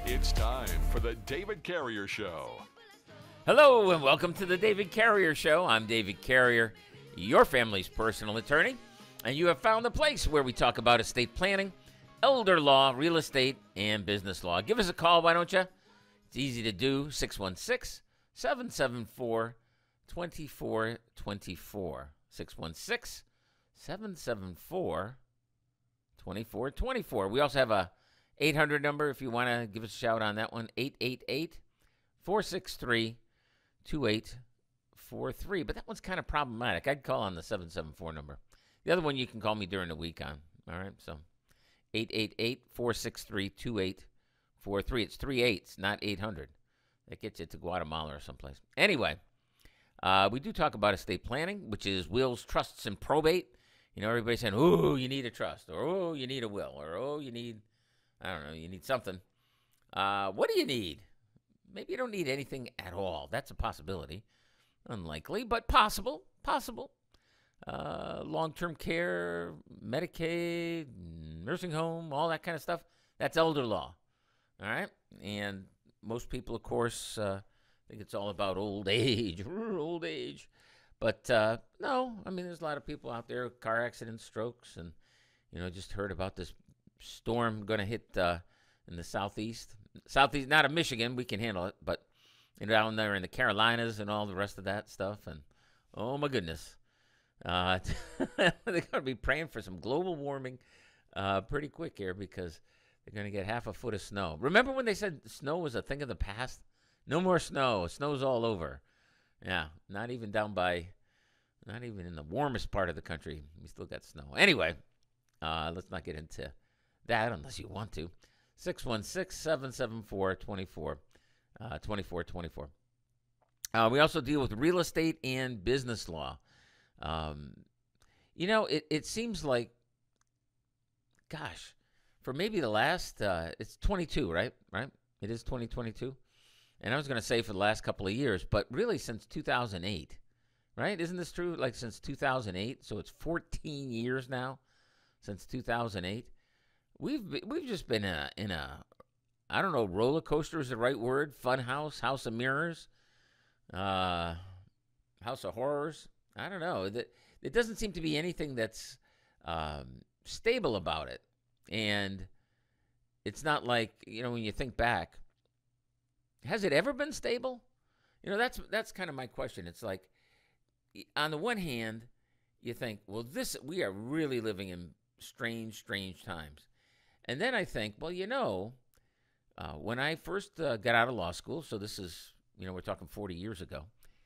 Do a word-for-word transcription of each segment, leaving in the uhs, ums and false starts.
It's time for the David Carrier Show. Hello and welcome to the David Carrier Show. I'm David Carrier, your family's personal attorney, and you have found the place where we talk about estate planning, elder law, real estate, and business law. Give us a call, why don't you? It's easy to do, six one six, seven seven four, two four two four. six one six, seven seven four, two four two four. We also have a eight hundred number if you want to give us a shout on that one, eight eight eight, four six three, two eight four three. But that one's kind of problematic. I'd call on the seven seven four number. The other one you can call me during the week on. All right, so eight eight eight, four six three, two eight four three. It's three eights, not eight hundred. That gets you to Guatemala or someplace. Anyway, uh, we do talk about estate planning, which is wills, trusts, and probate. You know, everybody's saying, oh, you need a trust, or oh, you need a will, or oh, you need, I don't know, you need something. Uh, what do you need? Maybe you don't need anything at all. That's a possibility. Unlikely, but possible. Possible. Uh, long-term care, Medicaid, nursing home, all that kind of stuff. That's elder law. All right? And most people, of course, uh, think it's all about old age. Old age. But uh, no, I mean, there's a lot of people out there, car accidents, strokes, and, you know, just heard about this storm going to hit uh, in the southeast. Southeast, not of Michigan, we can handle it, but you know, down there in the Carolinas and all the rest of that stuff. And oh my goodness, uh, they're going to be praying for some global warming uh, pretty quick here because they're going to get half a foot of snow. Remember when they said snow was a thing of the past? No more snow. Snow's all over. Yeah, not even down by, not even in the warmest part of the country. We still got snow. Anyway, uh, let's not get into that unless you want to. six one six, seven seven four, two four two four two four. Uh, we also deal with real estate and business law. Um, you know, it, it seems like, gosh, for maybe the last, uh, it's twenty-two, right? Right? It is twenty twenty-two. And I was going to say for the last couple of years, but really since two thousand eight, right? Isn't this true? Like since two thousand eight, so it's fourteen years now since two thousand eight. We've we've just been in a, in a, I don't know, roller coaster is the right word, fun house, house of mirrors, uh, house of horrors. I don't know. That it doesn't seem to be anything that's um, stable about it. And it's not like, you know, when you think back, has it ever been stable? You know, that's that's kind of my question. It's like, on the one hand, you think, well, this we are really living in strange, strange times. And then I think, well, you know, uh, when I first uh, got out of law school, so this is, you know, we're talking forty years ago,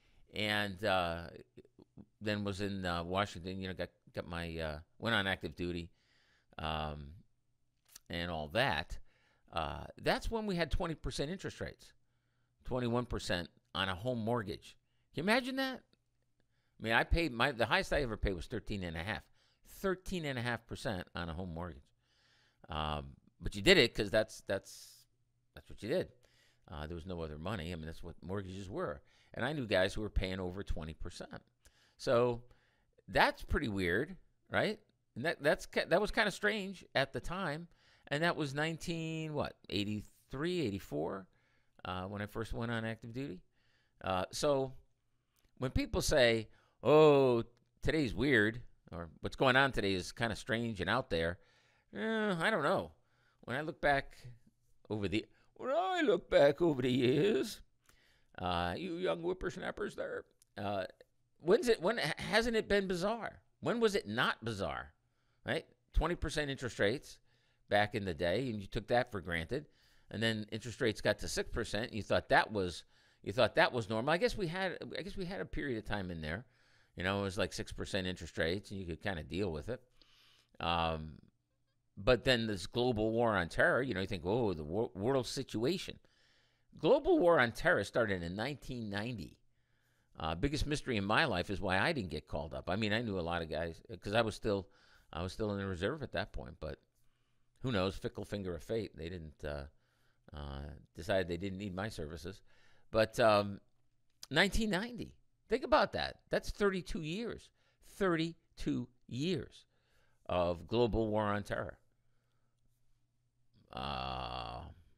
and uh, then was in uh, Washington, you know, got, got my, uh, went on active duty um, and all that. Uh, that's when we had twenty percent interest rates, twenty-one percent on a home mortgage. Can you imagine that? I mean, I paid, my the highest I ever paid was thirteen and a half. thirteen and a half percent on a home mortgage. Um, but you did it because that's that's that's what you did. Uh, there was no other money. I mean, that's what mortgages were. And I knew guys who were paying over twenty percent. So that's pretty weird, right? And that that's that was kind of strange at the time. And that was nineteen what eighty-three, eighty-four uh, when I first went on active duty. Uh, so when people say, "Oh, today's weird," or "What's going on today is kind of strange and out there," Eh, I don't know. When I look back over the when I look back over the years, uh, you young whippersnappers there, uh, when's it? When hasn't it been bizarre? When was it not bizarre? Right, twenty percent interest rates back in the day, and you took that for granted, and then interest rates got to six percent. And you thought that was you thought that was normal. I guess we had I guess we had a period of time in there, you know, it was like six percent interest rates, and you could kind of deal with it. Um. But then this global war on terror, you know, you think, oh, the wor- world situation. Global war on terror started in nineteen ninety. Uh, biggest mystery in my life is why I didn't get called up. I mean, I knew a lot of guys because I was still, I was still in the reserve at that point. But who knows? Fickle finger of fate. They didn't uh, uh, decide they didn't need my services. But um, nineteen ninety. Think about that. That's thirty-two years. thirty-two years of global war on terror. Uh,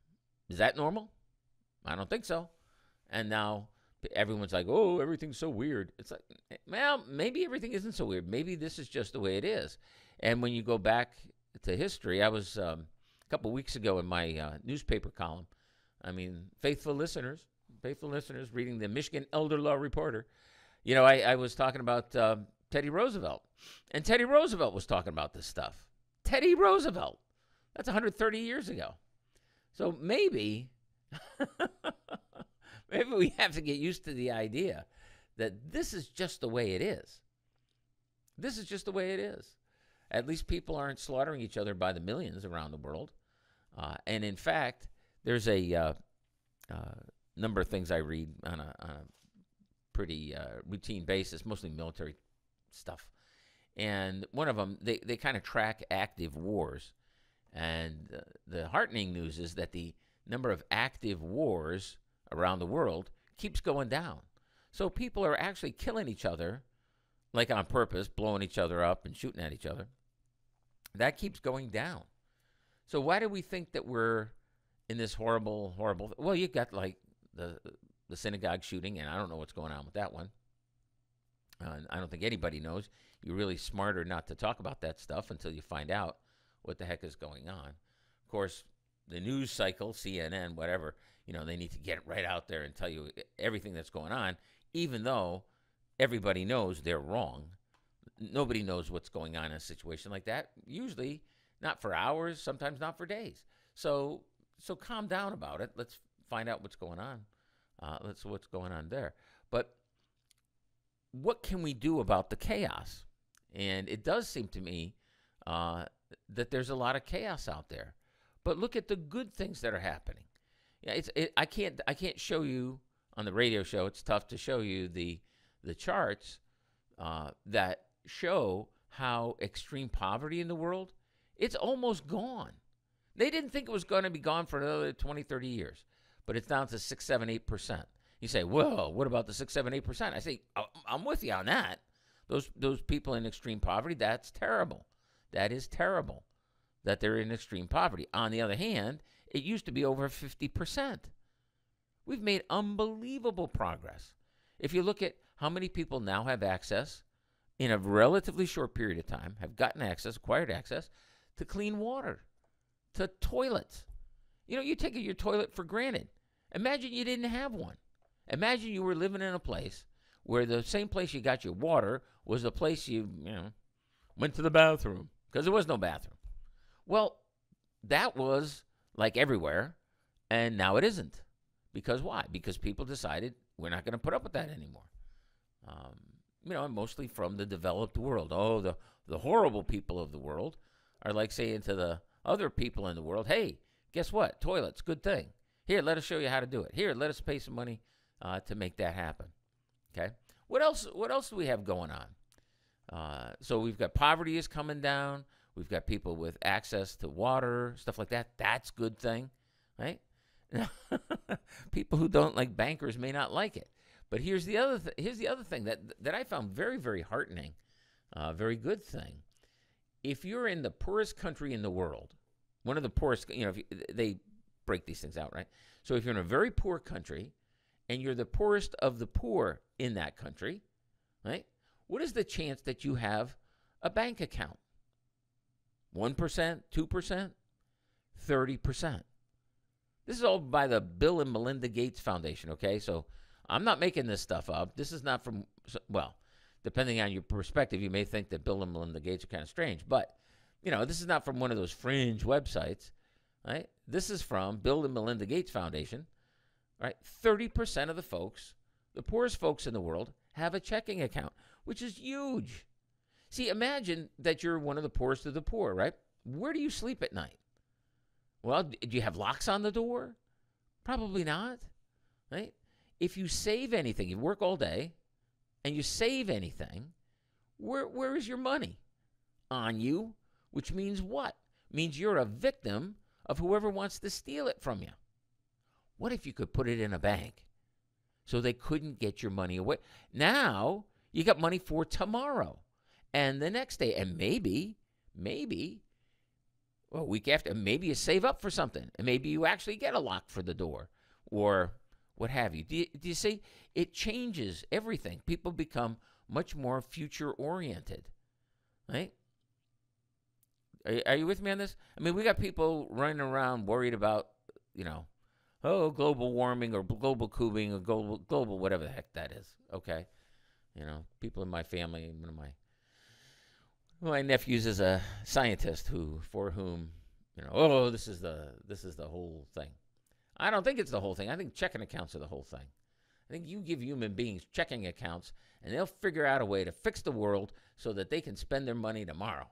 Is that normal? I don't think so. And now everyone's like, oh, everything's so weird. It's like, well, maybe everything isn't so weird. Maybe this is just the way it is. And when you go back to history, I was um, a couple weeks ago in my uh, newspaper column. I mean, faithful listeners, faithful listeners reading the Michigan Elder Law Reporter. You know, I, I was talking about uh, Teddy Roosevelt. And Teddy Roosevelt was talking about this stuff. Teddy Roosevelt. That's one hundred thirty years ago. So maybe, maybe we have to get used to the idea that this is just the way it is. This is just the way it is. At least people aren't slaughtering each other by the millions around the world. Uh, and in fact, there's a uh, uh, number of things I read on a, on a pretty uh, routine basis, mostly military stuff. And one of them, they, they kind of track active wars. And uh, the heartening news is that the number of active wars around the world keeps going down. So people are actually killing each other, like on purpose, blowing each other up and shooting at each other. That keeps going down. So why do we think that we're in this horrible, horrible... Well, you got like the the synagogue shooting, and I don't know what's going on with that one. Uh, I don't think anybody knows. You're really smarter not to talk about that stuff until you find out what the heck is going on. Of course, the news cycle, C N N, whatever, you know, they need to get it right out there and tell you everything that's going on, even though everybody knows they're wrong. Nobody knows what's going on in a situation like that, usually not for hours, sometimes not for days. So so calm down about it. Let's find out what's going on. Uh, let's what's going on there. But what can we do about the chaos? And it does seem to me uh, that there's a lot of chaos out there. But look at the good things that are happening. Yeah, it's it, I can't I can't show you on the radio show. It's tough to show you the the charts uh, that show how extreme poverty in the world, it's almost gone. They didn't think it was going to be gone for another twenty, thirty years, but it's down to six, seven, eight percent. You say, well, what about the six, seven, eight percent? I say, I'm with you on that. Those those people in extreme poverty, that's terrible. That is terrible that they're in extreme poverty. On the other hand, it used to be over fifty percent. We've made unbelievable progress. If you look at how many people now have access in a relatively short period of time, have gotten access, acquired access to clean water, to toilets. You know, you take your toilet for granted. Imagine you didn't have one. Imagine you were living in a place where the same place you got your water was the place you, you know, went to the bathroom, because there was no bathroom. Well, that was like everywhere, and now it isn't. Because why? Because people decided we're not going to put up with that anymore. Um, you know, mostly from the developed world. Oh, the, the horrible people of the world are like saying to the other people in the world, hey, guess what? Toilets, good thing. Here, let us show you how to do it. Here, let us pay some money uh, to make that happen. Okay? What else, what else do we have going on? Uh, so we've got poverty is coming down. We've got people with access to water, stuff like that. That's a good thing, right? People who don't like bankers may not like it. But here's the other th- here's the other thing that that I found very, very heartening, uh, very good thing. If you're in the poorest country in the world, one of the poorest, you know, if you, they break these things out, right? So if you're in a very poor country and you're the poorest of the poor in that country, right? What is the chance that you have a bank account? one percent, two percent, thirty percent. This is all by the Bill and Melinda Gates Foundation, okay? So I'm not making this stuff up. This is not from, well, depending on your perspective, you may think that Bill and Melinda Gates are kind of strange. But, you know, this is not from one of those fringe websites, right? This is from Bill and Melinda Gates Foundation, right? thirty percent of the folks, the poorest folks in the world, have a checking account, which is huge. See, imagine that you're one of the poorest of the poor, right? Where do you sleep at night? Well, do you have locks on the door? Probably not, right? If you save anything, you work all day, and you save anything, where where is your money? On you, which means what? Means you're a victim of whoever wants to steal it from you. What if you could put it in a bank so they couldn't get your money away? Now, you got money for tomorrow and the next day, and maybe, maybe, Well, a week after, maybe you save up for something, and maybe you actually get a lock for the door, or what have you. Do you, do you see? It changes everything. People become much more future-oriented, right? Are, are you with me on this? I mean, we got people running around worried about, you know, oh, global warming or global cooling or global, global whatever the heck that is, okay? You know, people in my family, one of my my nephews is a scientist who, for whom, you know, oh, this is the this is the whole thing. I don't think it's the whole thing. I think checking accounts are the whole thing. I think you give human beings checking accounts, and they'll figure out a way to fix the world so that they can spend their money tomorrow.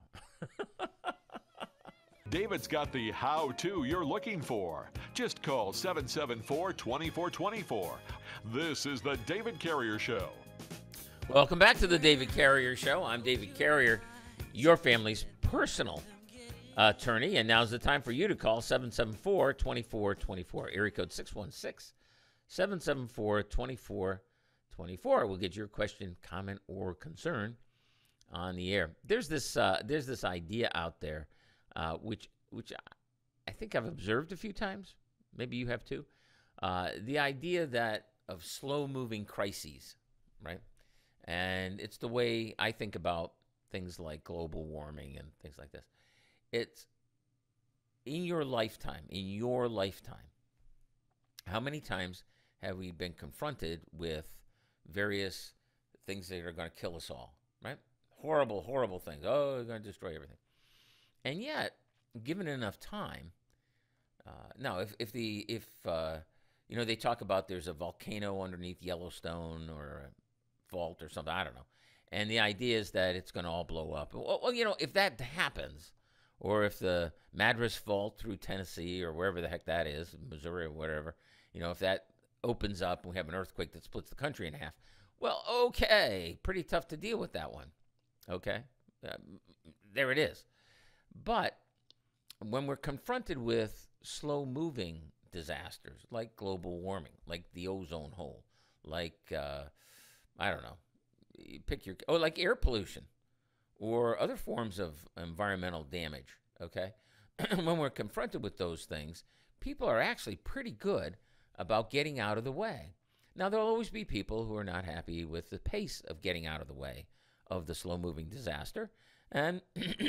David's got the how-to you're looking for. Just call seven seven four, two four two four. This is the David Carrier Show. Welcome back to the David Carrier Show. I'm David Carrier, your family's personal attorney, and now's the time for you to call seven seven four, two four two four, area code six one six, seven seven four, two four two four. We'll get your question, comment, or concern on the air. There's this uh, there's this idea out there, uh, which which I think I've observed a few times. Maybe you have too. Uh, the idea that of slow-moving crises, right? And it's the way I think about things like global warming and things like this. It's in your lifetime, in your lifetime, how many times have we been confronted with various things that are going to kill us all, right? Horrible, horrible things. Oh, they're going to destroy everything. And yet, given enough time, uh, now, if, if the, if, uh, you know, they talk about there's a volcano underneath Yellowstone or a fault or something, I don't know. And the idea is that it's going to all blow up. Well, well, you know, if that happens, or if the Madras Fault through Tennessee or wherever the heck that is, Missouri or whatever, you know, if that opens up and we have an earthquake that splits the country in half, well, okay, pretty tough to deal with that one, okay? Uh, there it is. But when we're confronted with slow-moving disasters like global warming, like the ozone hole, like, uh, I don't know, you pick your, oh, like air pollution or other forms of environmental damage, okay? When we're confronted with those things, people are actually pretty good about getting out of the way. Now, there'll always be people who are not happy with the pace of getting out of the way of the slow-moving disaster. And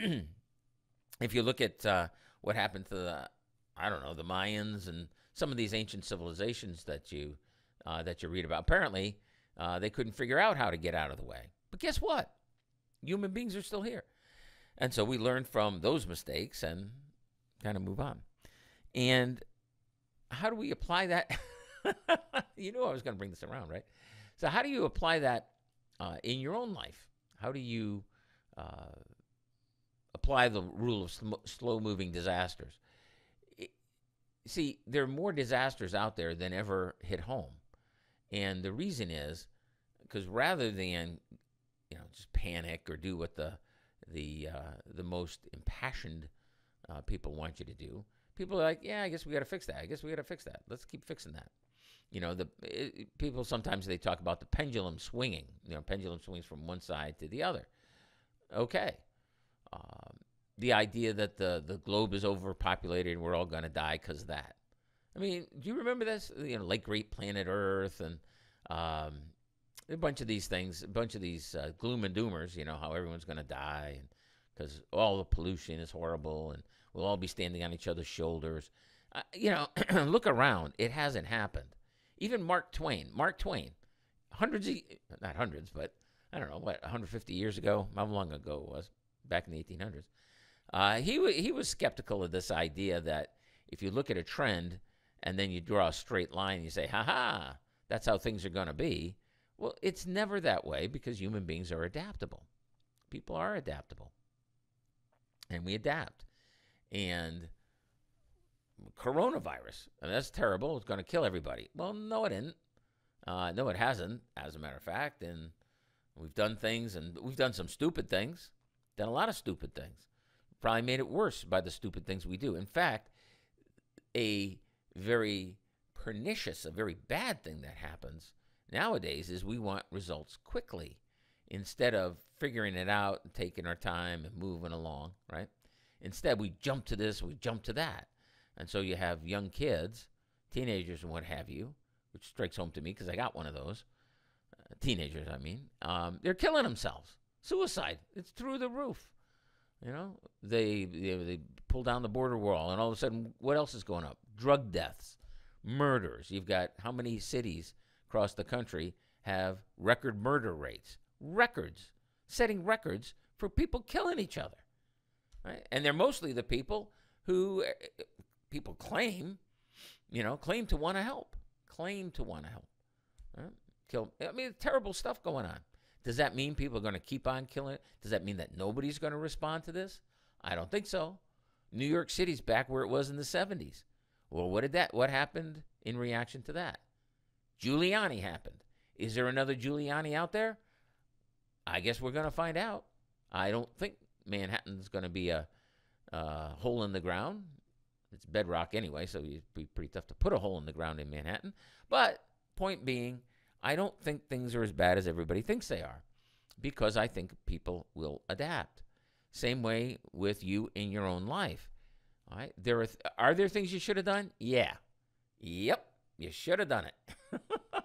if you look at uh, what happened to the, I don't know, the Mayans and some of these ancient civilizations that you uh, that you read about, apparently uh, they couldn't figure out how to get out of the way. But guess what? Human beings are still here. And so we learn from those mistakes and kind of move on. And how do we apply that? You knew I was going to bring this around, right? So how do you apply that uh, in your own life? How do you uh, apply the rule of sl- slow-moving disasters? It, see, there are more disasters out there than ever hit home. And the reason is because rather than, you know, just panic or do what the the uh, the most impassioned uh, people want you to do, people are like, yeah, I guess we got to fix that. I guess we got to fix that. Let's keep fixing that. You know, the it, people sometimes they talk about the pendulum swinging. You know, pendulum swings from one side to the other. Okay. Um, the idea that the, the globe is overpopulated and we're all going to die because of that. I mean, do you remember this? You know, like Great Planet Earth and um, a bunch of these things, a bunch of these uh, gloom and doomers, you know, how everyone's going to die because all the pollution is horrible and we'll all be standing on each other's shoulders. Uh, you know, look around. It hasn't happened. Even Mark Twain, Mark Twain, hundreds of, not hundreds, but I don't know, what, one hundred fifty years ago, how long ago it was, back in the eighteen hundreds, uh, he, w- he was skeptical of this idea that if you look at a trend and then you draw a straight line and you say, ha-ha, that's how things are going to be. Well, it's never that way because human beings are adaptable. People are adaptable. And we adapt. And coronavirus, and that's terrible. It's going to kill everybody. Well, no, it isn't. Uh, no, it hasn't, as a matter of fact. And we've done things, and we've done some stupid things, done a lot of stupid things. Probably made it worse by the stupid things we do. In fact, a very pernicious, a very bad thing that happens nowadays is we want results quickly instead of figuring it out and taking our time and moving along, right? Instead, we jump to this, we jump to that. And so you have young kids, teenagers and what have you, which strikes home to me because I got one of those. Uh, teenagers, I mean. Um, they're killing themselves. Suicide. It's through the roof. You know, they, they they pull down the border wall, and all of a sudden, what else is going up? Drug deaths, murders. You've got how many cities across the country have record murder rates? Records. Setting records for people killing each other. Right? And they're mostly the people who uh, people claim, you know, claim to want to help. Claim to want to help. Right? Kill. I mean, terrible stuff going on. Does that mean people are going to keep on killing it? Does that mean that nobody's going to respond to this? I don't think so. New York City's back where it was in the seventies. Well, what did that? What happened in reaction to that? Giuliani happened. Is there another Giuliani out there? I guess we're going to find out. I don't think Manhattan's going to be a, a hole in the ground. It's bedrock anyway, so it'd be pretty tough to put a hole in the ground in Manhattan. But point being, I don't think things are as bad as everybody thinks they are, because I think people will adapt. Same way with you in your own life. All right? There are, th- are there things you should have done? Yeah. Yep. You should have done it.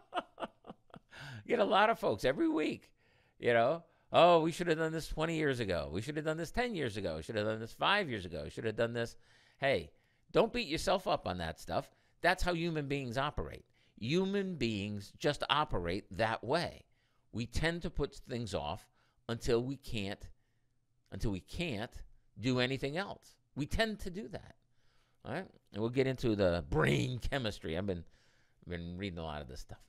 Get a lot of folks every week, you know, oh, we should have done this twenty years ago. We should have done this ten years ago. We should have done this five years ago. We should have done this. Hey, don't beat yourself up on that stuff. That's how human beings operate. Human beings just operate that way. We tend to put things off until we can't, until we can't do anything else. We tend to do that. All right? And we'll get into the brain chemistry. I've been, I've been reading a lot of this stuff.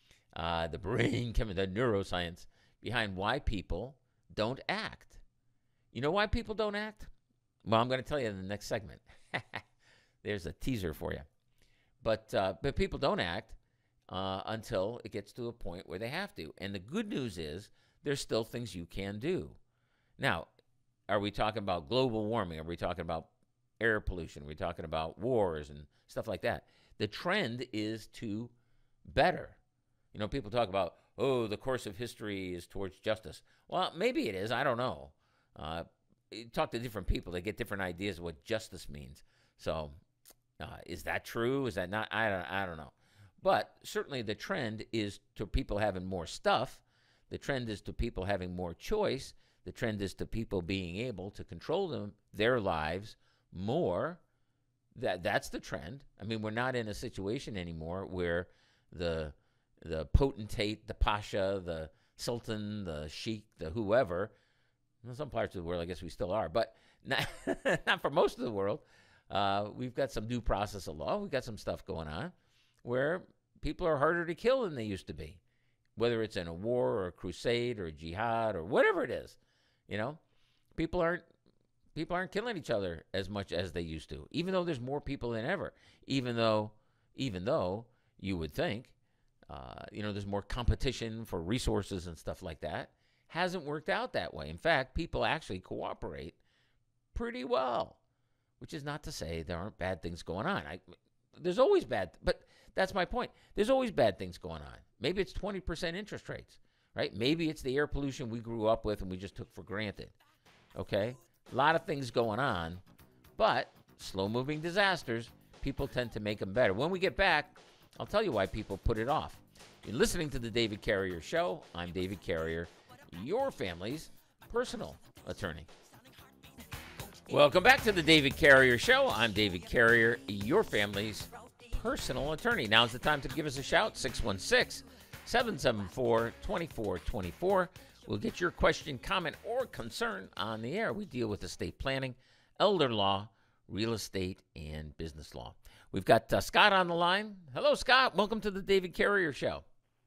Uh, the brain chemistry, the neuroscience behind why people don't act. You know why people don't act? Well, I'm going to tell you in the next segment. There's a teaser for you. But uh, but people don't act uh, until it gets to a point where they have to. And the good news is there's still things you can do. Now, are we talking about global warming? Are we talking about air pollution? Are we talking about wars and stuff like that? The trend is to better. You know, people talk about, oh, the course of history is towards justice. Well, maybe it is. I don't know. Uh, you talk to different people. They get different ideas of what justice means. So uh, is that true? Is that not? I don't, I don't know. But certainly the trend is to people having more stuff. The trend is to people having more choice. The trend is to people being able to control them, their lives more. That That's the trend. I mean, we're not in a situation anymore where the the potentate, the pasha, the sultan, the sheik, the whoever. In some parts of the world, I guess we still are, but not, not for most of the world. Uh, we've got some due process of law. We've got some stuff going on where people are harder to kill than they used to be, whether it's in a war or a crusade or a jihad or whatever it is. You know, people aren't people aren't killing each other as much as they used to, even though there's more people than ever. Even though, even though you would think, uh, you know, there's more competition for resources and stuff like that. Hasn't worked out that way. In fact, people actually cooperate pretty well, which is not to say there aren't bad things going on. I, there's always bad, but that's my point. There's always bad things going on. Maybe it's twenty percent interest rates, right? Maybe it's the air pollution we grew up with and we just took for granted, okay? A lot of things going on, but slow-moving disasters, people tend to make them better. When we get back, I'll tell you why people put it off. You're listening to the David Carrier Show. I'm David Carrier, your family's personal attorney. Welcome back to the David Carrier Show. I'm David Carrier, your family's personal attorney. Now's the time to give us a shout, six one six, seven seven four, two four two four. We'll get your question, comment, or concern on the air. We deal with estate planning, elder law, real estate, and business law. We've got uh, Scott on the line. Hello, Scott. Welcome to the David Carrier Show.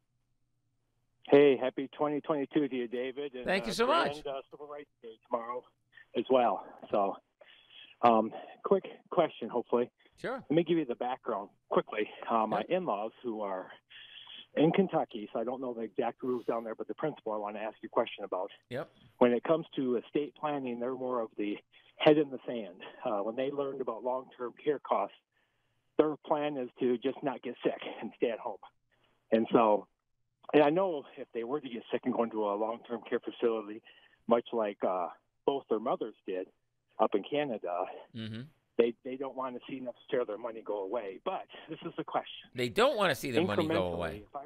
Hey, happy twenty twenty-two to you, David. And, Thank you uh, so grand, much. Uh, Civil Rights Day tomorrow as well. So, um, quick question, hopefully. Sure. Let me give you the background quickly. Uh, my Yep. in-laws, who are in Kentucky, so I don't know the exact rules down there, but the principle I want to ask you a question about. Yep. When it comes to estate planning, they're more of the head in the sand. Uh, when they learned about long-term care costs, their plan is to just not get sick and stay at home. And so, and I know if they were to get sick and go into a long-term care facility, much like uh, both their mothers did, up in Canada, Mm-hmm. they they don't want to see necessarily their money go away. But this is the question. They don't want to see their money go Incrementally, away. If I,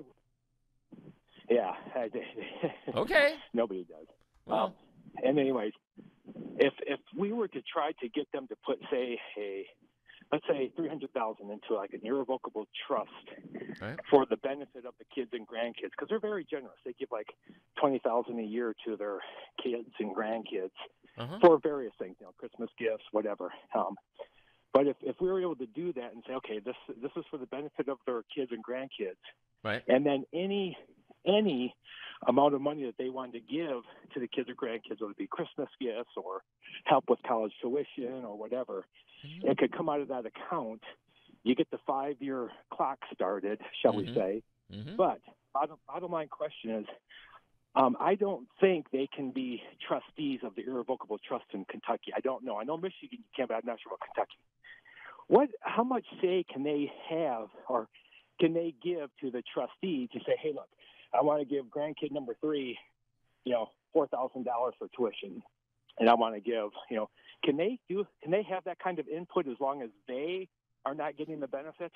yeah. I, Okay. Nobody does. Well, Um, and anyways, if if we were to try to get them to put, say, a let's say three hundred thousand into like an irrevocable trust right. for the benefit of the kids and grandkids, because they're very generous. They give like twenty thousand a year to their kids and grandkids Uh-huh. for various things, you know, Christmas gifts, whatever. Um, but if if we were able to do that and say, okay, this this is for the benefit of their kids and grandkids, Right. and then any any amount of money that they wanted to give to the kids or grandkids, whether it be Christmas gifts or help with college tuition or whatever, Mhm. it could come out of that account. You get the five-year clock started, shall Mhm. we say. Mhm. But bottom, bottom line question is, um, I don't think they can be trustees of the irrevocable trust in Kentucky. I don't know. I know Michigan you can, but I'm not sure about Kentucky. What? How much say can they have, or can they give to the trustee to say, hey, look, I want to give grandkid number three, you know, four thousand dollars for tuition, and I want to give, you know, can they do? Can they have that kind of input as long as they are not getting the benefit?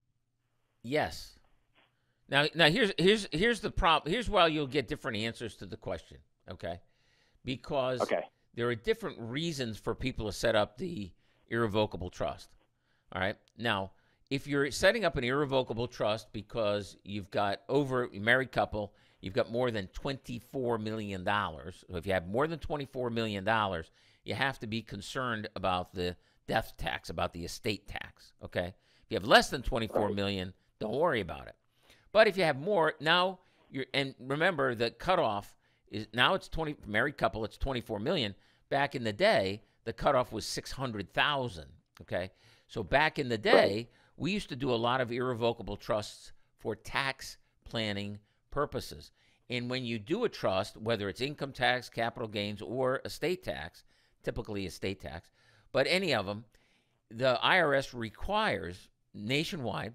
Yes. Now, now here's here's here's the problem. Here's why you'll get different answers to the question. Okay, because Okay. there are different reasons for people to set up the irrevocable trust. All right. Now, if you're setting up an irrevocable trust because you've got over a married couple, you've got more than twenty-four million dollars. So if you have more than twenty-four million dollars, you have to be concerned about the death tax, about the estate tax. Okay. If you have less than twenty-four Right. million, don't worry about it. But if you have more, now you're, and remember the cutoff is now it's twenty, married couple, it's twenty-four million. Back in the day, the cutoff was six hundred thousand. Okay. So back in the day, Right. we used to do a lot of irrevocable trusts for tax planning purposes. And when you do a trust, whether it's income tax, capital gains, or estate tax, typically estate tax, but any of them, the I R S requires, nationwide,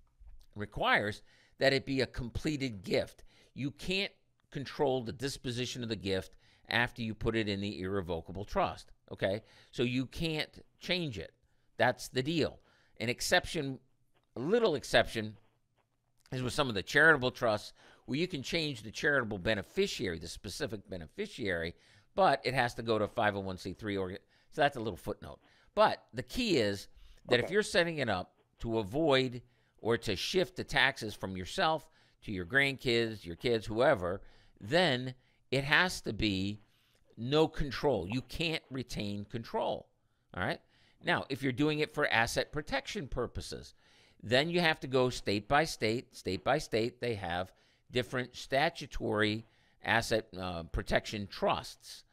requires that it be a completed gift. You can't control the disposition of the gift after you put it in the irrevocable trust, okay? So you can't change it. That's the deal. An exception, a little exception, is with some of the charitable trusts where you can change the charitable beneficiary, the specific beneficiary, but it has to go to a five oh one c three organ. So that's a little footnote. But the key is that if Okay. you're setting it up to avoid or to shift the taxes from yourself to your grandkids, your kids, whoever, then it has to be no control. You can't retain control. All right? Now, if you're doing it for asset protection purposes, then you have to go state by state. State by state, they have different statutory asset uh, protection trusts.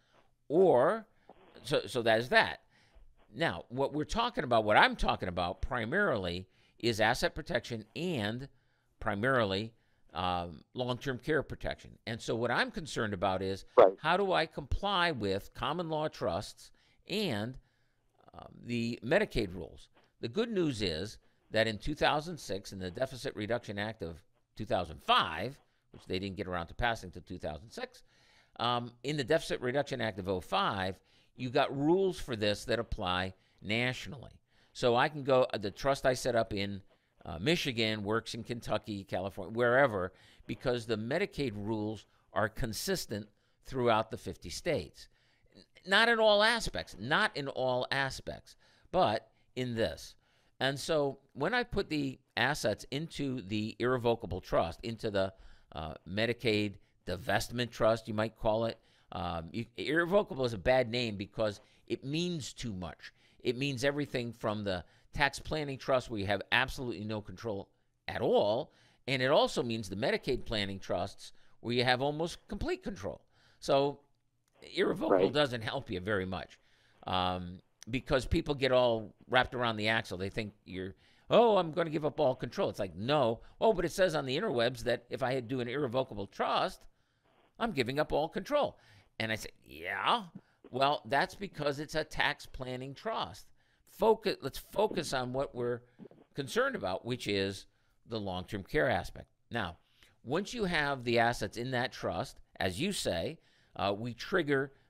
Or, so, so that is that. Now, what we're talking about, what I'm talking about primarily is asset protection and primarily um, long-term care protection. And so what I'm concerned about is Right. how do I comply with common law trusts and um, the Medicaid rules? The good news is that in two thousand six, in the Deficit Reduction Act of two thousand five, which they didn't get around to passing until two thousand six, um, in the Deficit Reduction Act of oh five, you got rules for this that apply nationally. So I can go, the trust I set up in uh, Michigan works in Kentucky, California, wherever, because the Medicaid rules are consistent throughout the fifty states. Not in all aspects, not in all aspects, but in this. And so when I put the assets into the irrevocable trust, into the uh, Medicaid divestment trust, you might call it, um, you, irrevocable is a bad name because it means too much. It means everything from the tax planning trust where you have absolutely no control at all, and it also means the Medicaid planning trusts where you have almost complete control. So irrevocable Right. doesn't help you very much um, because people get all wrapped around the axle. They think you're, oh, I'm going to give up all control. It's like, no. Oh, but it says on the interwebs that if I had do an irrevocable trust, I'm giving up all control. And I say, yeah. Well, that's because it's a tax planning trust. Focus. Let's focus on what we're concerned about, which is the long-term care aspect. Now, once you have the assets in that trust, as you say, uh, we trigger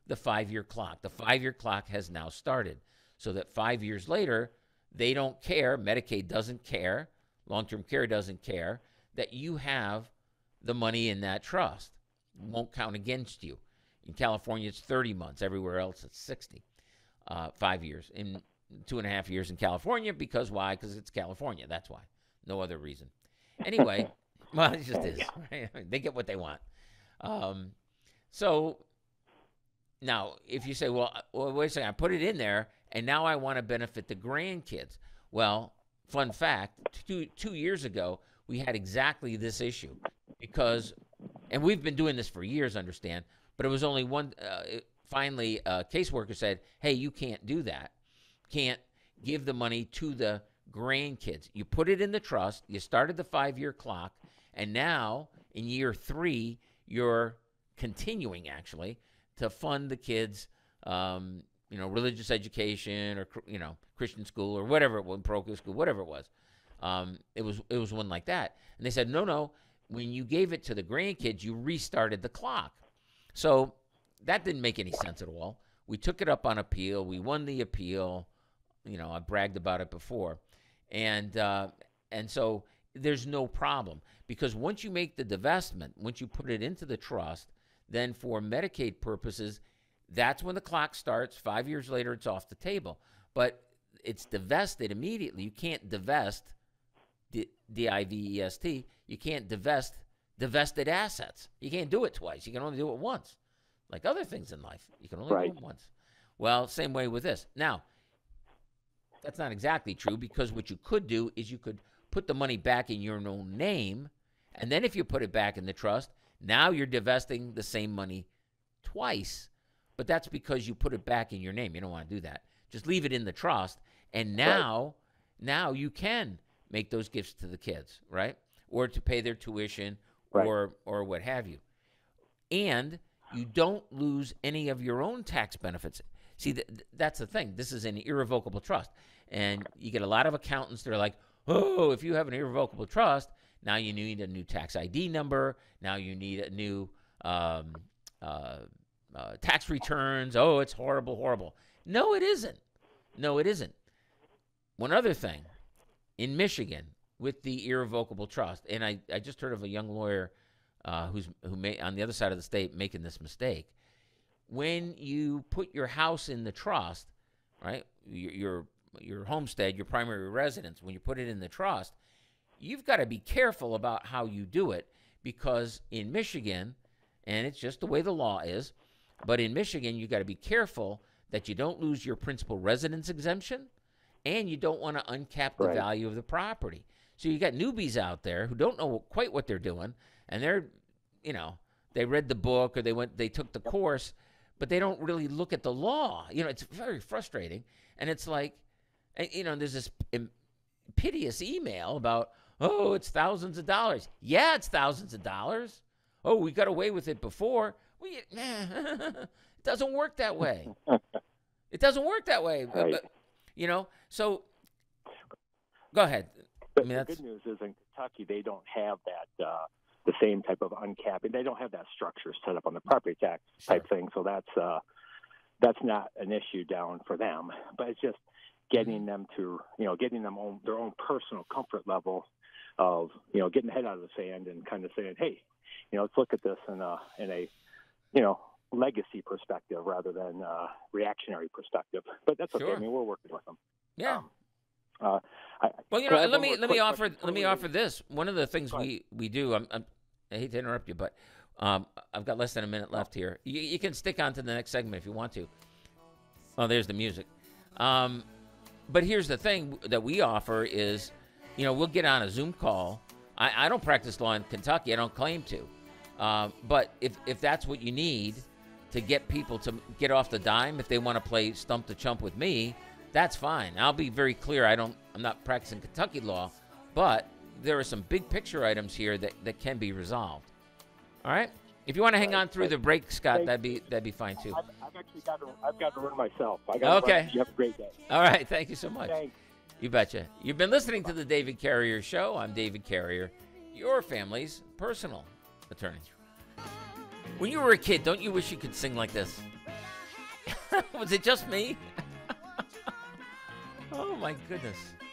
the five-year clock. The five-year clock has now started, so that five years later, they don't care, Medicaid doesn't care, long-term care doesn't care, that you have the money in that trust. It won't count against you. In California, it's thirty months. Everywhere else, it's sixty. Uh, five years. In two and a half years in California, because why? Because it's California. That's why. No other reason. Anyway, well, it just is. Right? They get what they want. Um, so now, if you say, well, well, wait a second, I put it in there, and now I want to benefit the grandkids. Well, fun fact, two, two years ago, we had exactly this issue because, and we've been doing this for years, understand, but it was only one, uh, it, finally, a caseworker said, hey, you can't do that. Can't give the money to the grandkids. You put it in the trust, you started the five-year clock, and now in year three, you're continuing, actually, to fund the kids, um, you know, religious education or, you know, Christian school or whatever it was, parochial school, whatever it was. Um, it was it was one like that. And they said, no, no, when you gave it to the grandkids, you restarted the clock. So that didn't make any sense at all. We took it up on appeal. We won the appeal. You know, I bragged about it before. And, uh, and so there's no problem because once you make the divestment, once you put it into the trust, then for Medicaid purposes, that's when the clock starts. Five years later, it's off the table. But it's divested immediately. You can't divest, D I V E S T, you can't divest divested assets. You can't do it twice. You can only do it once. Like other things in life, you can only Right. do it once. Well, same way with this. Now, that's not exactly true because what you could do is you could put the money back in your own name, and then if you put it back in the trust, now you're divesting the same money twice, but that's because you put it back in your name. You don't want to do that. Just leave it in the trust, and now, right. now you can make those gifts to the kids, right? Or to pay their tuition, right. or or what have you. And you don't lose any of your own tax benefits. See, th that's the thing. This is an irrevocable trust, and you get a lot of accountants that are like, oh, if you have an irrevocable trust, now you need a new tax I D number. Now you need a new um, uh, uh, tax returns. Oh, it's horrible, horrible. No, it isn't. No, it isn't. One other thing, in Michigan, with the irrevocable trust, and I, I just heard of a young lawyer uh, who's who may, on the other side of the state making this mistake. When you put your house in the trust, right, your, your, your homestead, your primary residence, when you put it in the trust, you've got to be careful about how you do it because in Michigan, and it's just the way the law is, but in Michigan, you've got to be careful that you don't lose your principal residence exemption and you don't want to uncap the right. value of the property. So you got newbies out there who don't know quite what they're doing, and they're, you know, they read the book or they went, they took the course, but they don't really look at the law. You know, it's very frustrating. And it's like, you know, there's this piteous email about, oh, it's thousands of dollars. Yeah, it's thousands of dollars. Oh, we got away with it before. Well, you, it doesn't work that way. It doesn't work that way. Right. But, you know, so go ahead. But I mean, the that's, good news is in Kentucky, they don't have that, uh, the same type of uncapping. They don't have that structure set up on the property tax type Sure. thing. So that's, uh, that's not an issue down for them, but it's just getting them to, you know, getting them on their own personal comfort level of, you know, getting the head out of the sand and kind of saying, hey, you know, let's look at this in a, in a, you know, legacy perspective rather than uh reactionary perspective. But that's okay. Sure. I mean, we're working with them. yeah. Um, uh, I, Well, you can know, I have let one me more let me quick offer question let me for you? offer this. One of the things Go ahead. we we do. I'm, I'm I hate to interrupt you, but um, I've got less than a minute left here. You, you can stick on to the next segment if you want to. Oh, there's the music. Um, but here's the thing that we offer is, you know, we'll get on a Zoom call. I, I don't practice law in Kentucky. I don't claim to. Um, but if if that's what you need to get people to get off the dime, if they want to play stump the chump with me, that's fine. I'll be very clear. I don't. I'm not practicing Kentucky law, but there are some big picture items here that, that can be resolved. All right. If you want to hang on through the break, Scott, that'd be that'd be fine too. I've, I've actually got to. I've got to run myself. I got Okay. Run. You have a great day. All right. Thank you so much. Thanks. You betcha. You've been listening to the David Carrier Show. I'm David Carrier, your family's personal attorney. When you were a kid, don't you wish you could sing like this? Was it just me? Oh, my goodness.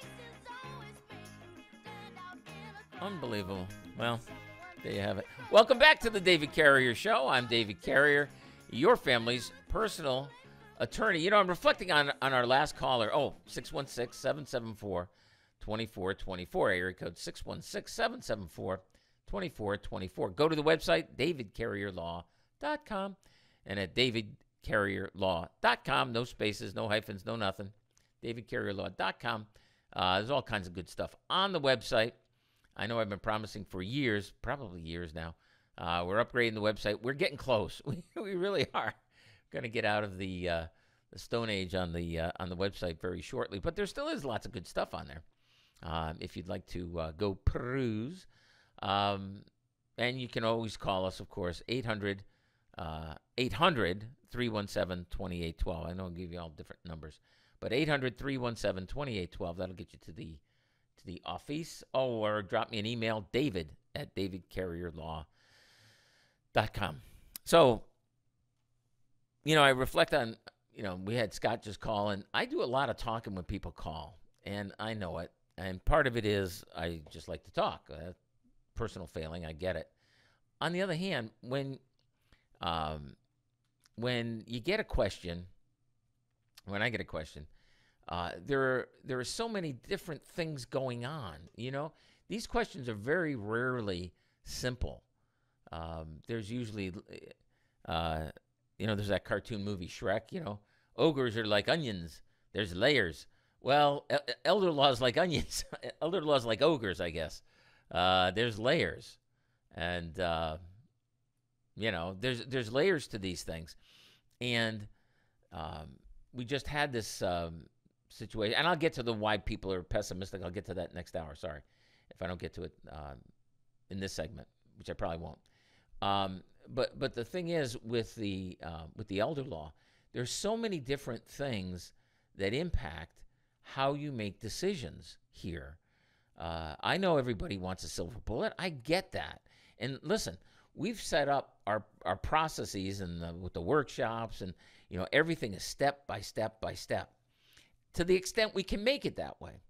Unbelievable. Well, there you have it. Welcome back to the David Carrier Show. I'm David Carrier, your family's personal attorney. You know, I'm reflecting on, on our last caller. Oh, six one six, seven seven four, two four two four. Area code six one six, seven seven four, two four two four. Go to the website, david carrier law dot com. And at david carrier law dot com, no spaces, no hyphens, no nothing, david carrier law dot com. Uh, there's all kinds of good stuff on the website. I know I've been promising for years, probably years now. Uh, we're upgrading the website. We're getting close. We, we really are going to get out of the uh, the Stone Age on the uh, on the website very shortly. But there still is lots of good stuff on there. Um, if you'd like to uh, go peruse, um, and you can always call us, of course, eight hundred, three one seven, two eight one two. I know I'll give you all different numbers, but eight hundred, three one seven, two eight one two. That'll get you to the to the office. Oh, or drop me an email, David at david carrier law dot com. So, you know, I reflect on, you know, we had Scott just call, and I do a lot of talking when people call, and I know it. And part of it is I just like to talk. Uh, personal failing, I get it. On the other hand, when um, when you get a question, when I get a question, uh, there are, there are so many different things going on. You know, these questions are very rarely simple. Um, there's usually, uh, you know, there's that cartoon movie Shrek. You know, ogres are like onions. There's layers. Well, elder law is like onions. Elder law is like ogres, I guess. Uh, there's layers, and uh, you know, there's there's layers to these things, and um, we just had this um, situation, and I'll get to the why people are pessimistic. I'll get to that next hour. Sorry if I don't get to it um, in this segment, which I probably won't. Um, but but the thing is, with the uh, with the elder law, there's so many different things that impact how you make decisions here. Uh, I know everybody wants a silver bullet. I get that. And listen, we've set up our, our processes and the, with the workshops, and you know, everything is step by step by step, to the extent we can make it that way,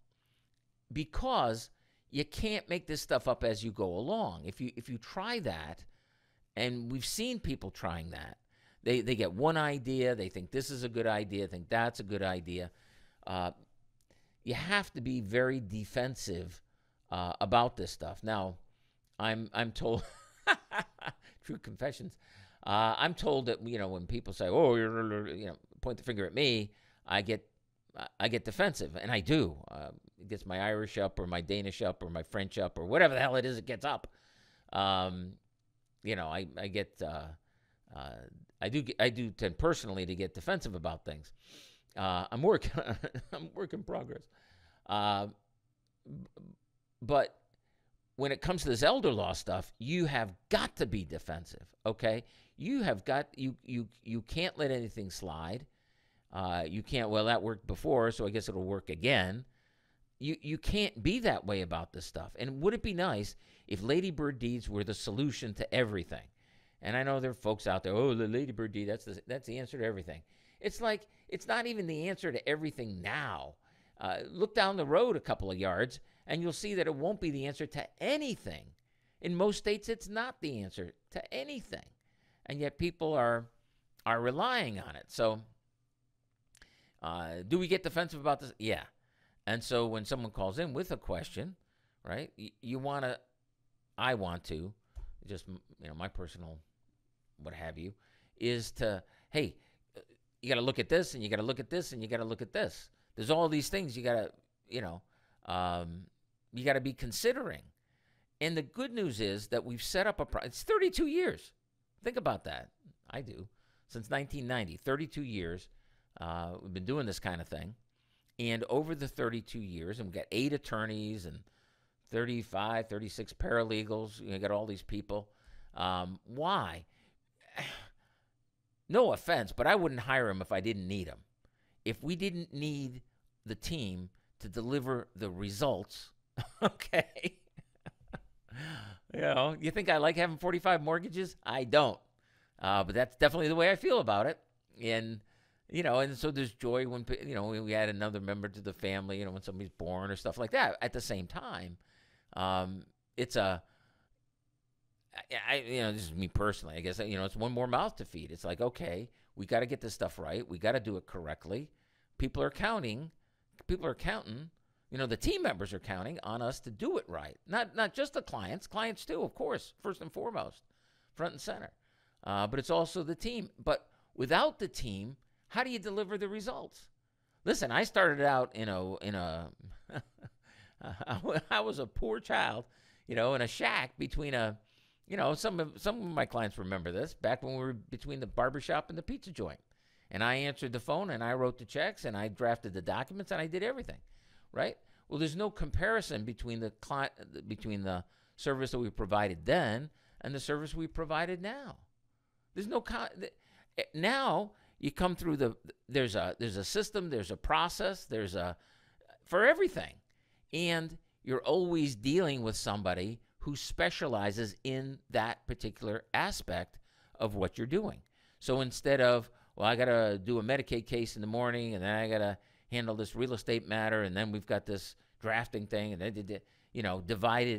because you can't make this stuff up as you go along. If you if you try that, and we've seen people trying that, they they get one idea, they think this is a good idea, think that's a good idea. Uh, you have to be very defensive uh, about this stuff. Now, I'm I'm told, true confessions. Uh, I'm told that, you know, when people say, "Oh, you're," you know, point the finger at me, I get I get defensive, and I do. Uh, it gets my Irish up, or my Danish up, or my French up, or whatever the hell it is, it gets up. Um, you know, I I get uh, uh, I do I do tend personally to get defensive about things. Uh, I'm work I'm work in progress. Uh, but when it comes to this elder law stuff, you have got to be defensive. Okay, you have got you you you can't let anything slide. Uh, you can't. Well, that worked before, so I guess it'll work again. You you can't be that way about this stuff. And would it be nice if Lady Bird deeds were the solution to everything? And I know there are folks out there. Oh, the Lady Bird deed. That's the that's the answer to everything. It's like, it's not even the answer to everything now. Uh, look down the road a couple of yards, and you'll see that it won't be the answer to anything. In most states, it's not the answer to anything. And yet people are are relying on it. So uh, do we get defensive about this? Yeah. And so when someone calls in with a question, right, you, you want to, I want to, just, you know, my personal what have you, is to, hey, you got to look at this, and you got to look at this, and you got to look at this. There's all these things you got to, you know, um, you got to be considering. And the good news is that we've set up a, pro- it's thirty-two years. Think about that. I do. Since nineteen ninety, thirty-two years, uh, we've been doing this kind of thing. And over the thirty-two years, and we've got eight attorneys and thirty-five, thirty-six paralegals. You know, got all these people. Um, why? No offense, but I wouldn't hire them if I didn't need them. If we didn't need the team to deliver the results, okay. You know, you think I like having forty-five mortgages? I don't. Uh, but that's definitely the way I feel about it. And, you know, and so there's joy when, you know, we add another member to the family, you know, when somebody's born or stuff like that. At the same time, um, it's a, I, I, you know, this is me personally, I guess, you know, it's one more mouth to feed. It's like, okay, we got to get this stuff right. We got to do it correctly. People are counting, people are counting, you know, the team members are counting on us to do it right. Not, not just the clients, clients too, of course, first and foremost, front and center. Uh, but it's also the team. But without the team, how do you deliver the results? Listen, I started out in a, in a, I was a poor child, you know, in a shack between a, you know, some of, some of my clients remember this, back when we were between the barbershop and the pizza joint. And I answered the phone, and I wrote the checks, and I drafted the documents, and I did everything, right? Well, there's no comparison between the client, between the service that we provided then and the service we provided now. There's no con- now you come through the there's a there's a system, there's a process, there's a for everything, and you're always dealing with somebody who specializes in that particular aspect of what you're doing. So instead of, well, I got to do a Medicaid case in the morning, and then I got to handle this real estate matter, and then we've got this drafting thing, and then, you know, divided.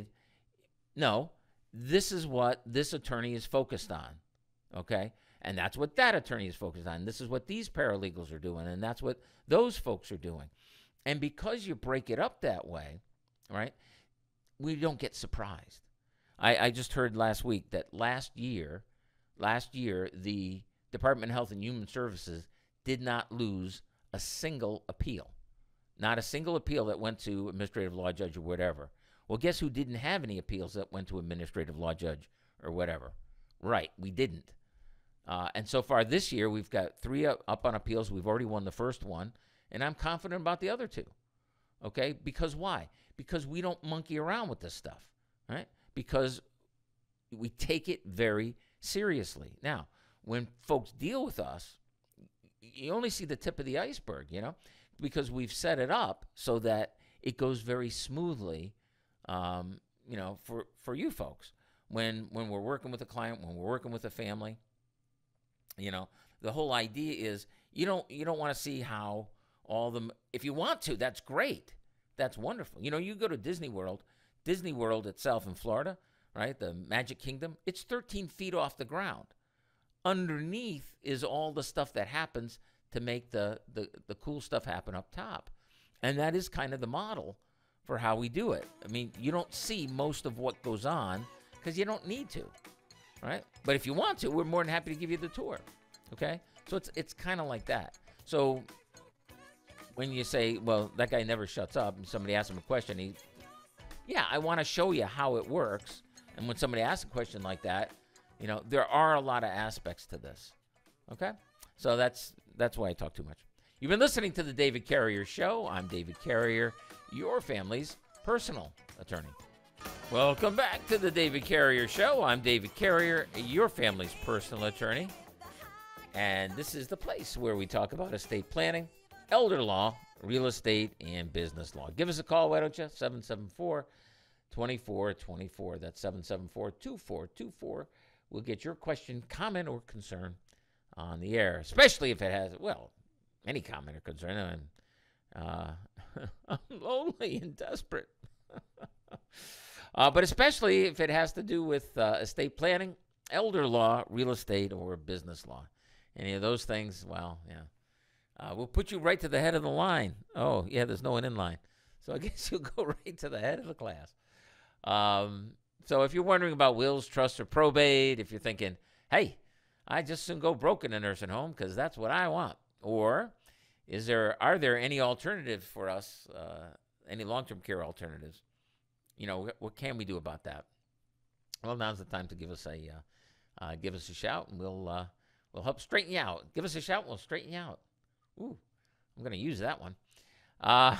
No, this is what this attorney is focused on, okay? And that's what that attorney is focused on. This is what these paralegals are doing, and that's what those folks are doing. And because you break it up that way, right, we don't get surprised. I, I just heard last week that last year, last year, the Department of Health and Human Services did not lose a single appeal. Not a single appeal that went to administrative law judge or whatever. Well, guess who didn't have any appeals that went to administrative law judge or whatever? Right, we didn't. Uh, and so far this year, we've got three up, up on appeals. We've already won the first one, and I'm confident about the other two. Okay, because why? Because we don't monkey around with this stuff, right? Because we take it very seriously. Now, when folks deal with us, you only see the tip of the iceberg, you know, because we've set it up so that it goes very smoothly, um, you know, for, for you folks. When when we're working with a client, when we're working with a family, you know, the whole idea is you don't you don't want to see how all the, if you want to, that's great. That's wonderful. You know, you go to Disney World, Disney World itself in Florida, right, the Magic Kingdom, it's thirteen feet off the ground. Underneath is all the stuff that happens to make the, the, the cool stuff happen up top. And that is kind of the model for how we do it. I mean, you don't see most of what goes on because you don't need to, right? But if you want to, we're more than happy to give you the tour, okay? So it's it's kind of like that. So when you say, well, that guy never shuts up, and somebody asks him a question, he, yeah, I want to show you how it works. And when somebody asks a question like that, you know, there are a lot of aspects to this, okay? So that's that's why I talk too much. You've been listening to the David Carrier Show. I'm David Carrier, your family's personal attorney. Welcome back to the David Carrier Show. I'm David Carrier, your family's personal attorney. And this is the place where we talk about estate planning, elder law, real estate, and business law. Give us a call, why don't you? seven seven four, two four two four. That's seven seven four, two four two four. We'll get your question, comment, or concern on the air, especially if it has, well, any comment or concern. I'm, uh, I'm lonely and desperate. uh, but especially if it has to do with uh, estate planning, elder law, real estate, or business law. Any of those things, well, yeah. Uh, we'll put you right to the head of the line. Oh, yeah, there's no one in line. So I guess you'll go right to the head of the class. Um, so if you're wondering about wills, trusts, or probate, if you're thinking, hey, I just soon go broke in a nursing home because that's what I want. Or is there are there any alternatives for us, uh, any long-term care alternatives? You know, what, what can we do about that? Well, now's the time to give us a uh, uh, give us a shout, and we'll uh, we'll help straighten you out. Give us a shout, and we'll straighten you out. Ooh, I'm going to use that one. Uh,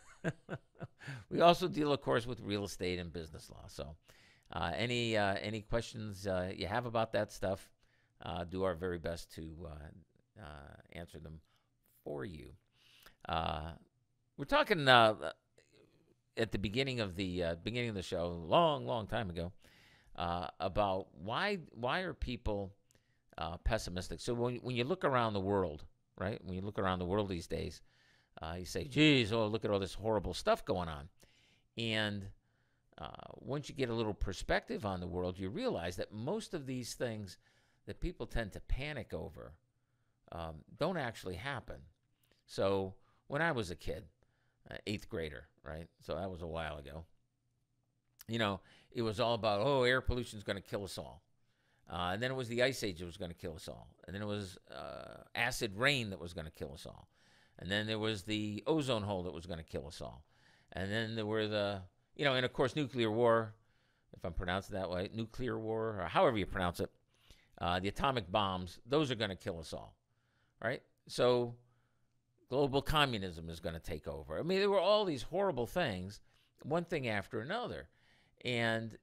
we also deal, of course, with real estate and business law. So uh, any uh, any questions uh, you have about that stuff, uh, do our very best to uh, uh, answer them for you. Uh, we're talking uh, at the beginning of the uh, beginning of the show, a long, long time ago, uh, about why why are people uh, pessimistic. So when when you look around the world, right? When you look around the world these days, uh, you say, geez, oh, look at all this horrible stuff going on. And uh, once you get a little perspective on the world, you realize that most of these things that people tend to panic over um, don't actually happen. So when I was a kid, uh, eighth grader, right? So that was a while ago. You know, it was all about, oh, air pollution is going to kill us all. Uh, and then it was the ice age that was going to kill us all. And then it was uh, acid rain that was going to kill us all. And then there was the ozone hole that was going to kill us all. And then there were the, you know, and of course, nuclear war, if I'm pronouncing it that way, nuclear war, or however you pronounce it, uh, the atomic bombs, those are going to kill us all, right? So global communism is going to take over. I mean, there were all these horrible things, one thing after another. And,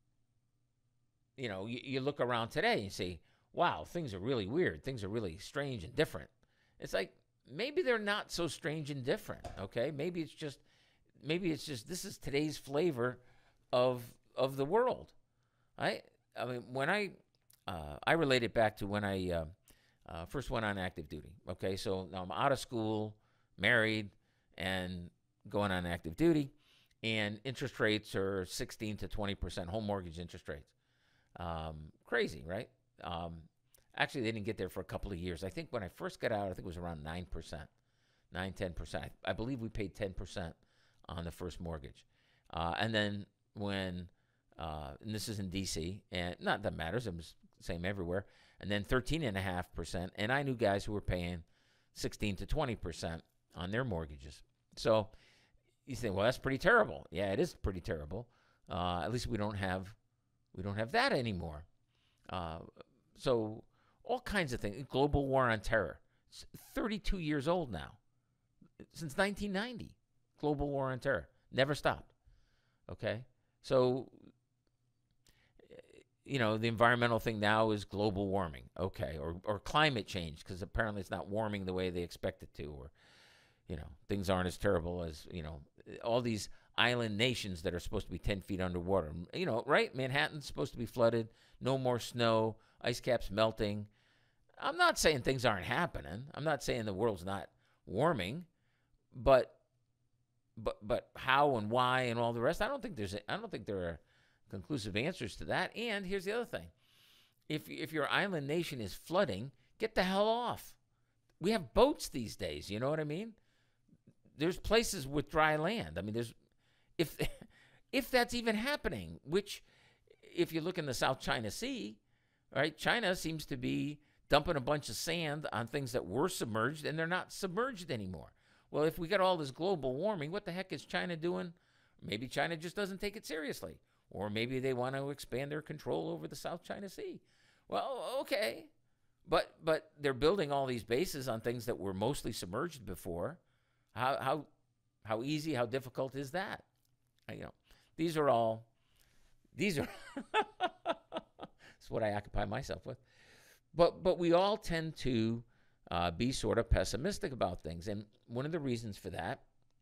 you know, you, you look around today and you say, wow, things are really weird. Things are really strange and different. It's like, maybe they're not so strange and different, okay? Maybe it's just, maybe it's just, this is today's flavor of of the world. I, I mean, when I, uh, I relate it back to when I uh, uh, first went on active duty, okay? So now I'm out of school, married, and going on active duty. And interest rates are sixteen to twenty percent, home mortgage interest rates. Um, crazy, right? Um, actually, they didn't get there for a couple of years. I think when I first got out, I think it was around nine percent, nine, ten percent. I, I believe we paid ten percent on the first mortgage. Uh, and then when, uh, and this is in D C, and not that matters, it was the same everywhere, and then thirteen point five percent. And I knew guys who were paying sixteen to twenty percent on their mortgages. So you think, well, that's pretty terrible. Yeah, it is pretty terrible. Uh, at least we don't have, we don't have that anymore. Uh, so all kinds of things. Global war on terror. It's thirty-two years old now. Since nineteen ninety, global war on terror never stopped. Okay, so you know the environmental thing now is global warming. Okay, or or climate change, because apparently it's not warming the way they expect it to, or you know things aren't as terrible as you know all these island nations that are supposed to be ten feet underwater. You know, right? Manhattan's supposed to be flooded. No more snow. Ice caps melting. I'm not saying things aren't happening. I'm not saying the world's not warming, but but but how and why and all the rest. I don't think there's a, I don't think there are conclusive answers to that. And here's the other thing: if if your island nation is flooding, get the hell off. We have boats these days. You know what I mean? There's places with dry land. I mean, there's if if that's even happening. Which, if you look in the South China Sea, right? China seems to be dumping a bunch of sand on things that were submerged, and they're not submerged anymore. Well, if we got all this global warming, what the heck is China doing? Maybe China just doesn't take it seriously. Or maybe they want to expand their control over the South China Sea. Well, okay. But but they're building all these bases on things that were mostly submerged before. How how how easy, how difficult is that? You know, these are all, these are, that's what I occupy myself with. But but we all tend to uh, be sort of pessimistic about things. And one of the reasons for that,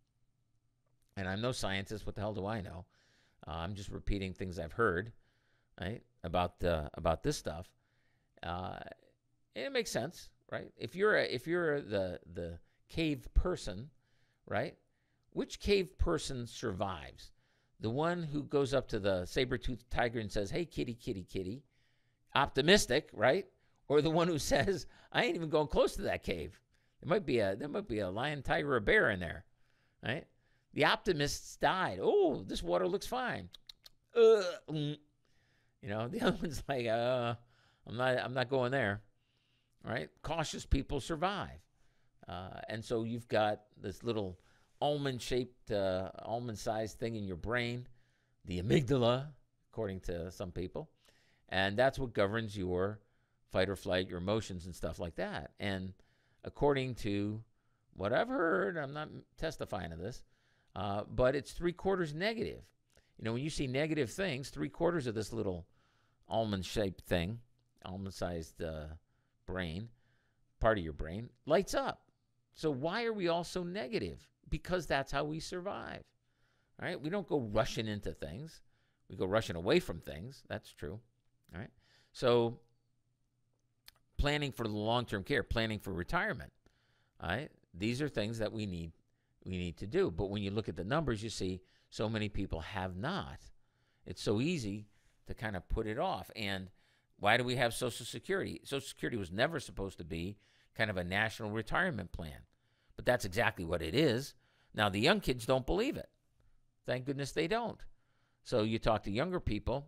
and I'm no scientist, what the hell do I know? Uh, I'm just repeating things I've heard, right, about uh, about this stuff. Uh, and it makes sense, right? If you're a, if you're the the cave person, right, which cave person survives? The one who goes up to the saber-toothed tiger and says, "Hey, kitty, kitty, kitty," optimistic, right? Or the one who says, "I ain't even going close to that cave. There might be a there might be a lion, tiger, or a bear in there," right? The optimists died. Oh, this water looks fine. Uh, mm. You know, the other one's like, uh, I'm not I'm not going there, right? Cautious people survive, uh, and so you've got this little almond-shaped, uh, almond-sized thing in your brain, the amygdala, according to some people, and that's what governs your fight or flight, your emotions and stuff like that. And according to what I've heard, I'm not testifying to this, uh, but it's three quarters negative. You know, when you see negative things, three quarters of this little almond-shaped thing, almond-sized uh, brain, part of your brain, lights up. So why are we all so negative? Because that's how we survive, right? We don't go rushing into things. We go rushing away from things. That's true, all right? So planning for the long-term care, planning for retirement. All right? These are things that we need we need to do. But when you look at the numbers, you see so many people have not. It's so easy to kind of put it off. And why do we have Social Security? Social Security was never supposed to be kind of a national retirement plan. But that's exactly what it is. Now, the young kids don't believe it. Thank goodness they don't. So you talk to younger people,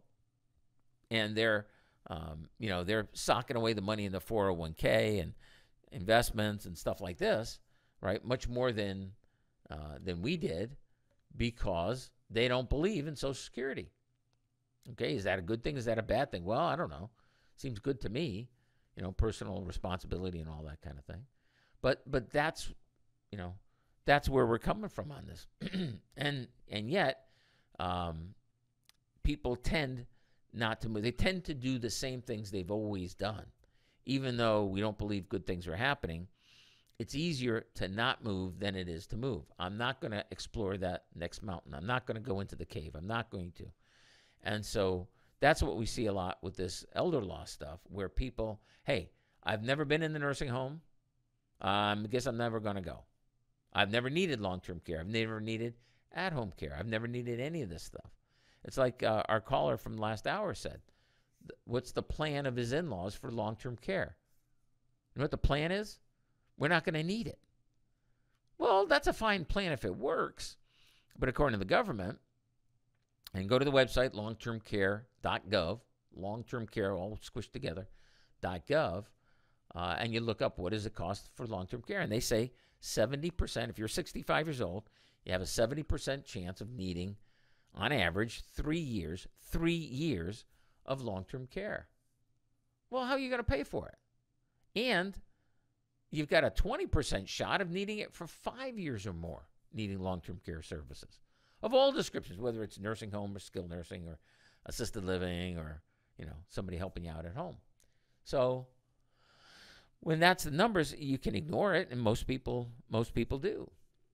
and they're, um, you know, they're socking away the money in the four oh one k and investments and stuff like this, right? Much more than uh, than we did, because they don't believe in Social Security. Okay, is that a good thing? Is that a bad thing? Well, I don't know. Seems good to me, you know, personal responsibility and all that kind of thing. But but that's, you know, that's where we're coming from on this. and and yet, um, people tend not to move. They tend to do the same things they've always done. Even though we don't believe good things are happening, it's easier to not move than it is to move. I'm not going to explore that next mountain. I'm not going to go into the cave. I'm not going to. And so that's what we see a lot with this elder law stuff, where people, hey, I've never been in the nursing home. Um, I guess I'm never going to go. I've never needed long-term care. I've never needed at-home care. I've never needed any of this stuff. It's like uh, our caller from last hour said, what's the plan of his in-laws for long-term care? You know what the plan is? We're not going to need it. Well, that's a fine plan if it works. But according to the government, and go to the website, long term care dot gov, long-term care, all squished together, .gov, uh, and you look up what does it cost for long-term care. And they say seventy percent, if you're sixty-five years old, you have a seventy percent chance of needing, on average, three years, three years of long-term care. Well, how are you going to pay for it? And you've got a twenty percent shot of needing it for five years or more, needing long-term care services of all descriptions, whether it's nursing home or skilled nursing or assisted living or, you know, somebody helping you out at home. So when that's the numbers, you can ignore it, and most people most people do.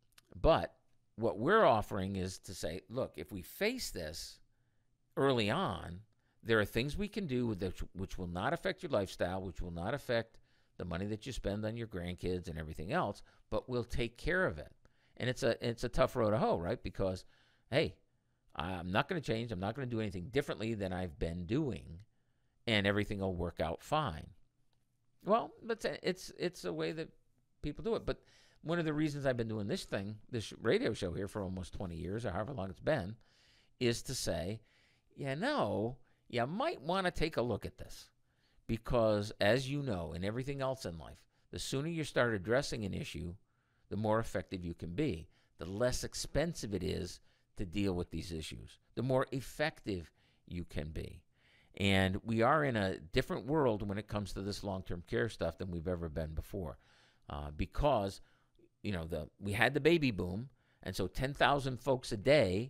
But what we're offering is to say, look, if we face this early on, there are things we can do with this which will not affect your lifestyle, which will not affect the money that you spend on your grandkids and everything else, but we'll take care of it. And it's a it's a tough road to hoe, right? Because, hey, I'm not going to change. I'm not going to do anything differently than I've been doing, and everything will work out fine. Well, but it's it's a way that people do it. But one of the reasons I've been doing this thing, this radio show here for almost twenty years, or however long it's been, is to say, you know, you might want to take a look at this. Because, as you know, in everything else in life, the sooner you start addressing an issue, the more effective you can be. The less expensive it is to deal with these issues, the more effective you can be. And we are in a different world when it comes to this long-term care stuff than we've ever been before. Uh, because, you know, the we had the baby boom, and so ten thousand folks a day,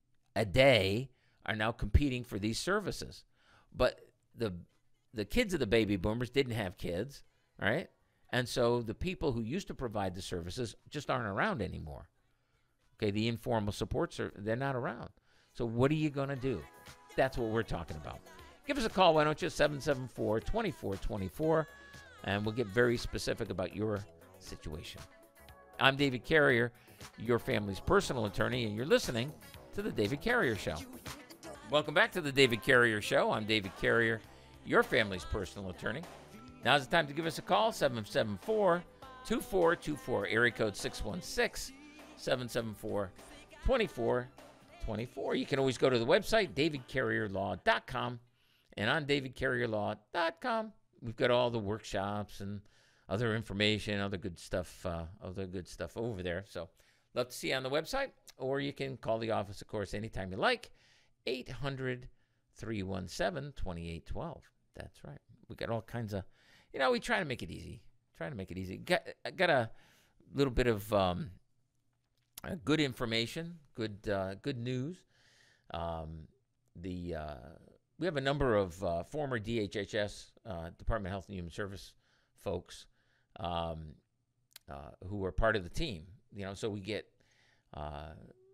a day, are now competing for these services. But the the kids of the baby boomers didn't have kids, right? And so the people who used to provide the services just aren't around anymore. Okay, the informal supports, are, they're not around. So what are you going to do? That's what we're talking about. Give us a call, why don't you, seven seven four, two four two four, and we'll get very specific about your situation. I'm David Carrier, your family's personal attorney, and you're listening to The David Carrier Show. Welcome back to The David Carrier Show. I'm David Carrier, your family's personal attorney. Now's the time to give us a call, seven seven four, two four two four, area code six one six, seven seven four, two four two four. You can always go to the website, david carrier law dot com, and on david carrier law dot com, we've got all the workshops and other information, other good stuff, uh, other good stuff over there. So love to see you on the website, or you can call the office, of course, anytime you like, eight hundred, three one seven, two eight one two. That's right. We got all kinds of, you know, we try to make it easy. Try to make it easy. Got, got a little bit of um, uh, good information, good uh, good news. Um, the uh, we have a number of uh, former D H H S, uh, Department of Health and Human Service folks um, uh, who are part of the team. You know, so we get uh,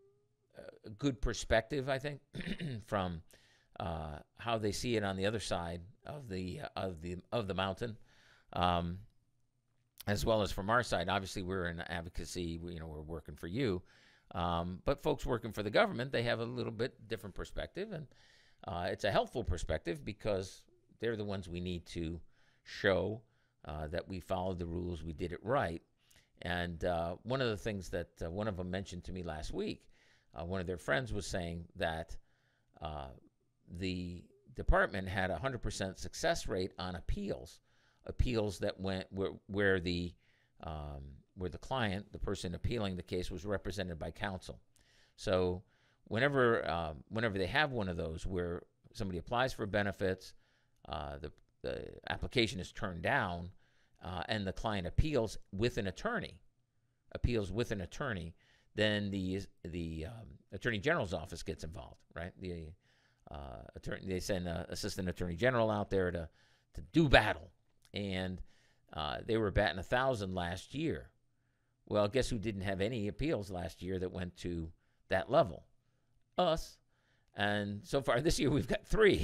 a good perspective, I think, from uh, how they see it on the other side of the uh, of the of the mountain. Um, as well as from our side. Obviously, we're in advocacy. We, you know, we're working for you. Um, but folks working for the government, they have a little bit different perspective, and uh, it's a helpful perspective because they're the ones we need to show uh, that we followed the rules, we did it right. And uh, one of the things that uh, one of them mentioned to me last week, uh, one of their friends was saying that uh, the department had a one hundred percent success rate on appeals, appeals that went where, where the um, where the client, the person appealing the case, was represented by counsel. So whenever um, whenever they have one of those where somebody applies for benefits, uh, the, the application is turned down, uh, and the client appeals with an attorney, appeals with an attorney, then the the um, Attorney General's office gets involved, right? The uh, attorney, they send an assistant attorney general out there to to do battle, and uh, they were batting a thousand last year. Well, guess who didn't have any appeals last year that went to that level? Us. And so far this year we've got three.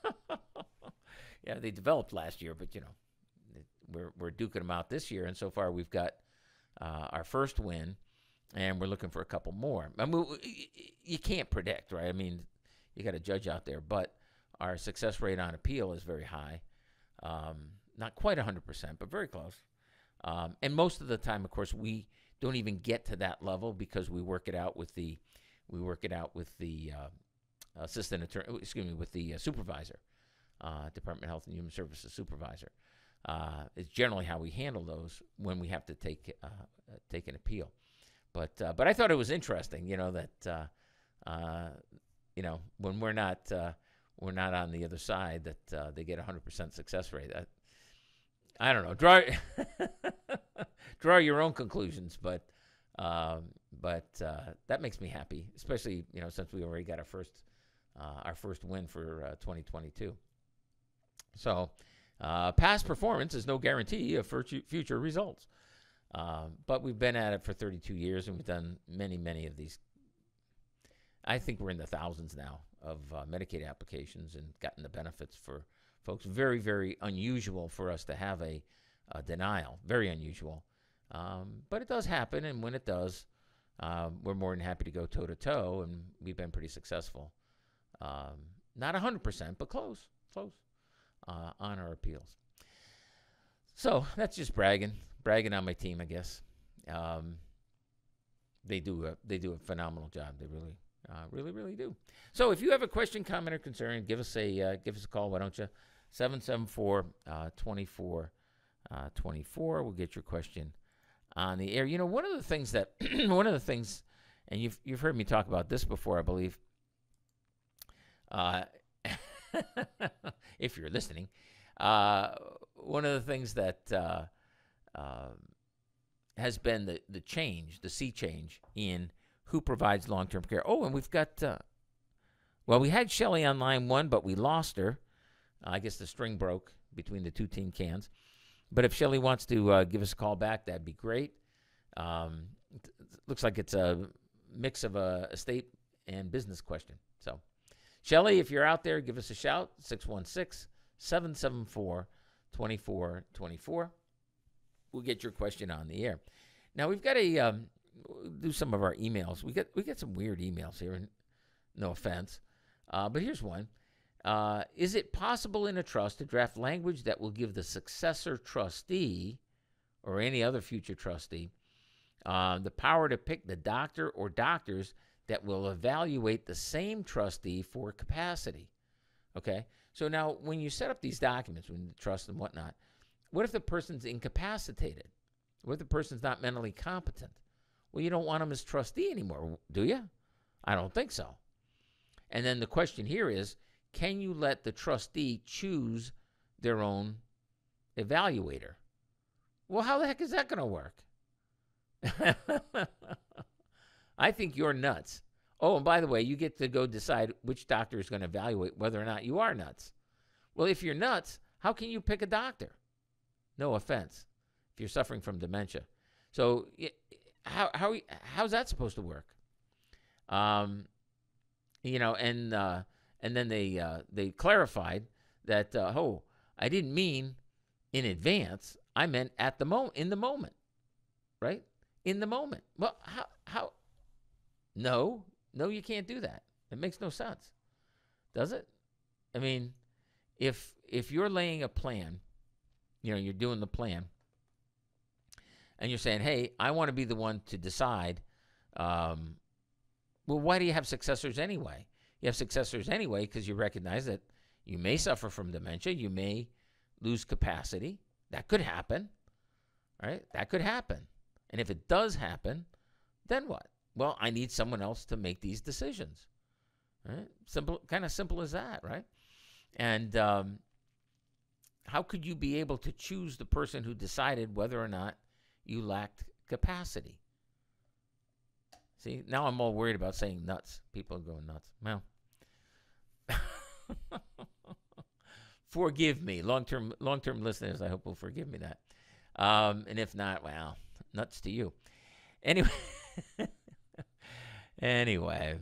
Yeah, they developed last year, but you know, we're we're duking them out this year, and so far we've got uh, our first win, and we're looking for a couple more. I mean, you can't predict, right? I mean, you got a judge out there, but our success rate on appeal is very high. Um, not quite one hundred percent, but very close. Um, and most of the time, of course, we don't even get to that level because we work it out with the we work it out with the uh, assistant attorney, excuse me, with the uh, supervisor, uh, Department of Health and Human Services supervisor. Uh, it's generally how we handle those when we have to take uh, take an appeal. But uh, but I thought it was interesting, you know, that uh, uh, you know, when we're not uh, we're not on the other side, that uh, they get a one hundred percent success rate. I, I don't know. Draw draw your own conclusions, but um, but uh, that makes me happy, especially, you know, since we already got our first uh, our first win for uh, twenty twenty-two. So uh, past performance is no guarantee of future results. Um, but we've been at it for thirty-two years, and we've done many, many of these. I think we're in the thousands now of uh, Medicaid applications and gotten the benefits for folks. Very, very unusual for us to have a, a denial. Very unusual. Um, but it does happen, and when it does, um, we're more than happy to go toe-to-toe, and we've been pretty successful. Um, not one hundred percent, but close, close uh, on our appeals. So that's just bragging. Bragging on my team, I guess. Um, they do a they do a phenomenal job. They really, uh, really, really do. So if you have a question, comment, or concern, give us a uh, give us a call. Why don't you? seven seven four, two four two four. We'll get your question on the air. You know, one of the things that one of the things, and you've you've heard me talk about this before, I believe. Uh, if you're listening, uh, one of the things that. Uh, Uh, has been the, the change, the sea change in who provides long-term care. Oh, and we've got, uh, well, we had Shelley on line one, but we lost her. Uh, I guess the string broke between the two tin cans. But if Shelley wants to uh, give us a call back, that'd be great. Um, it looks like it's a mix of a estate and business question. So, Shelley, if you're out there, give us a shout, six one six, seven seven four, two four two four. We'll get your question on the air. Now we've got a um, we'll do some of our emails. We get we get some weird emails here. And no offense, uh, but here's one. Uh, is it possible in a trust to draft language that will give the successor trustee or any other future trustee uh, the power to pick the doctor or doctors that will evaluate the same trustee for capacity? Okay. So now when you set up these documents, when the trust and whatnot. What if the person's incapacitated? What if the person's not mentally competent? Well, you don't want them as trustee anymore, do you? I don't think so. And then the question here is, can you let the trustee choose their own evaluator? Well, how the heck is that going to work? I think you're nuts. Oh, and by the way, you get to go decide which doctor is going to evaluate whether or not you are nuts. Well, if you're nuts, how can you pick a doctor? No offense, if you're suffering from dementia. So how how how's that supposed to work? Um, you know, and uh, and then they uh, they clarified that uh, oh, I didn't mean in advance. I meant at the moment, in the moment, right? In the moment. Well, how, how? No, no, you can't do that. It makes no sense, does it? I mean, if if you're laying a plan, you know, you're doing the plan, and you're saying, hey, I want to be the one to decide, um, well, why do you have successors anyway? You have successors anyway because you recognize that you may suffer from dementia. You may lose capacity. That could happen, right? That could happen. And if it does happen, then what? Well, I need someone else to make these decisions, right? Simple, kind of simple as that, right? And um, how could you be able to choose the person who decided whether or not you lacked capacity? See, now I'm all worried about saying nuts. People are going nuts. Well, forgive me, long-term long-term listeners. I hope will forgive me that. Um, and if not, well, nuts to you. Anyway, anyway,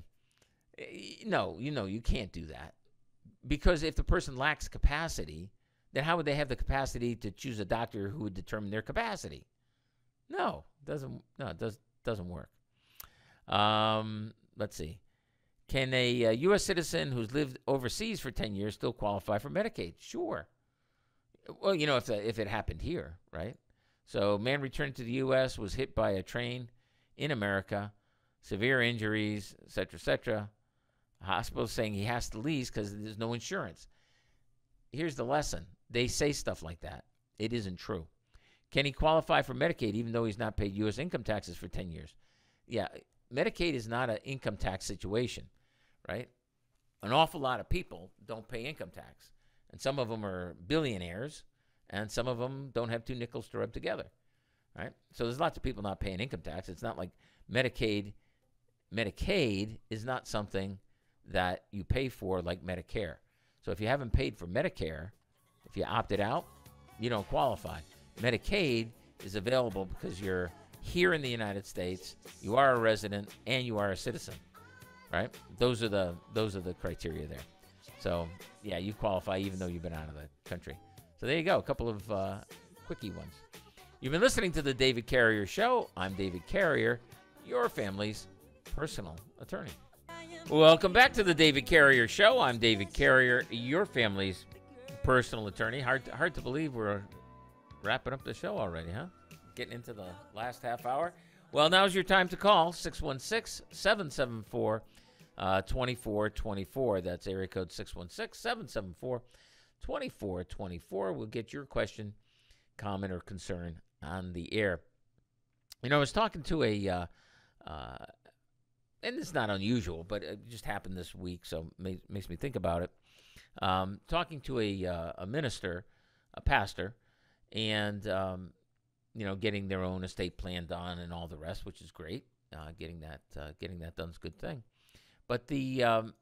no, you know, you can't do that. Because if the person lacks capacity, then how would they have the capacity to choose a doctor who would determine their capacity? No, doesn't. No, it does doesn't work. Um, let's see. Can a uh, U S citizen who's lived overseas for ten years still qualify for Medicaid? Sure. Well, you know, if the, if it happened here, right? So, man returned to the U S, was hit by a train in America, severe injuries, et cetera, et cetera. Hospital saying he has to leave because there's no insurance. Here's the lesson. They say stuff like that. It isn't true. Can he qualify for Medicaid even though he's not paid U S income taxes for ten years? Yeah, Medicaid is not an income tax situation, right? An awful lot of people don't pay income tax. And some of them are billionaires, and some of them don't have two nickels to rub together, right? So there's lots of people not paying income tax. It's not like Medicaid. Medicaid is not something that you pay for like Medicare. So if you haven't paid for Medicare, if you opted out, you don't qualify. Medicaid is available because you're here in the United States, you are a resident, and you are a citizen, right? Those are the those are the criteria there. So, yeah, you qualify even though you've been out of the country. So there you go, a couple of uh, quickie ones. You've been listening to The David Carrier Show. I'm David Carrier, your family's personal attorney. Welcome back to The David Carrier Show. I'm David Carrier, your family's personal attorney. Hard to, hard to believe we're wrapping up the show already, huh? Getting into the last half hour. Well, now's your time to call, six one six, seven seven four, two four two four. That's area code six one six, seven seven four, two four two four. We'll get your question, comment, or concern on the air. You know, I was talking to a, uh, uh, and it's not unusual, but it just happened this week, so it makes me think about it. Um, talking to a, uh, a minister, a pastor, and um, you know, getting their own estate plan done and all the rest, which is great. Uh, getting that uh, getting that done is a good thing. But the um,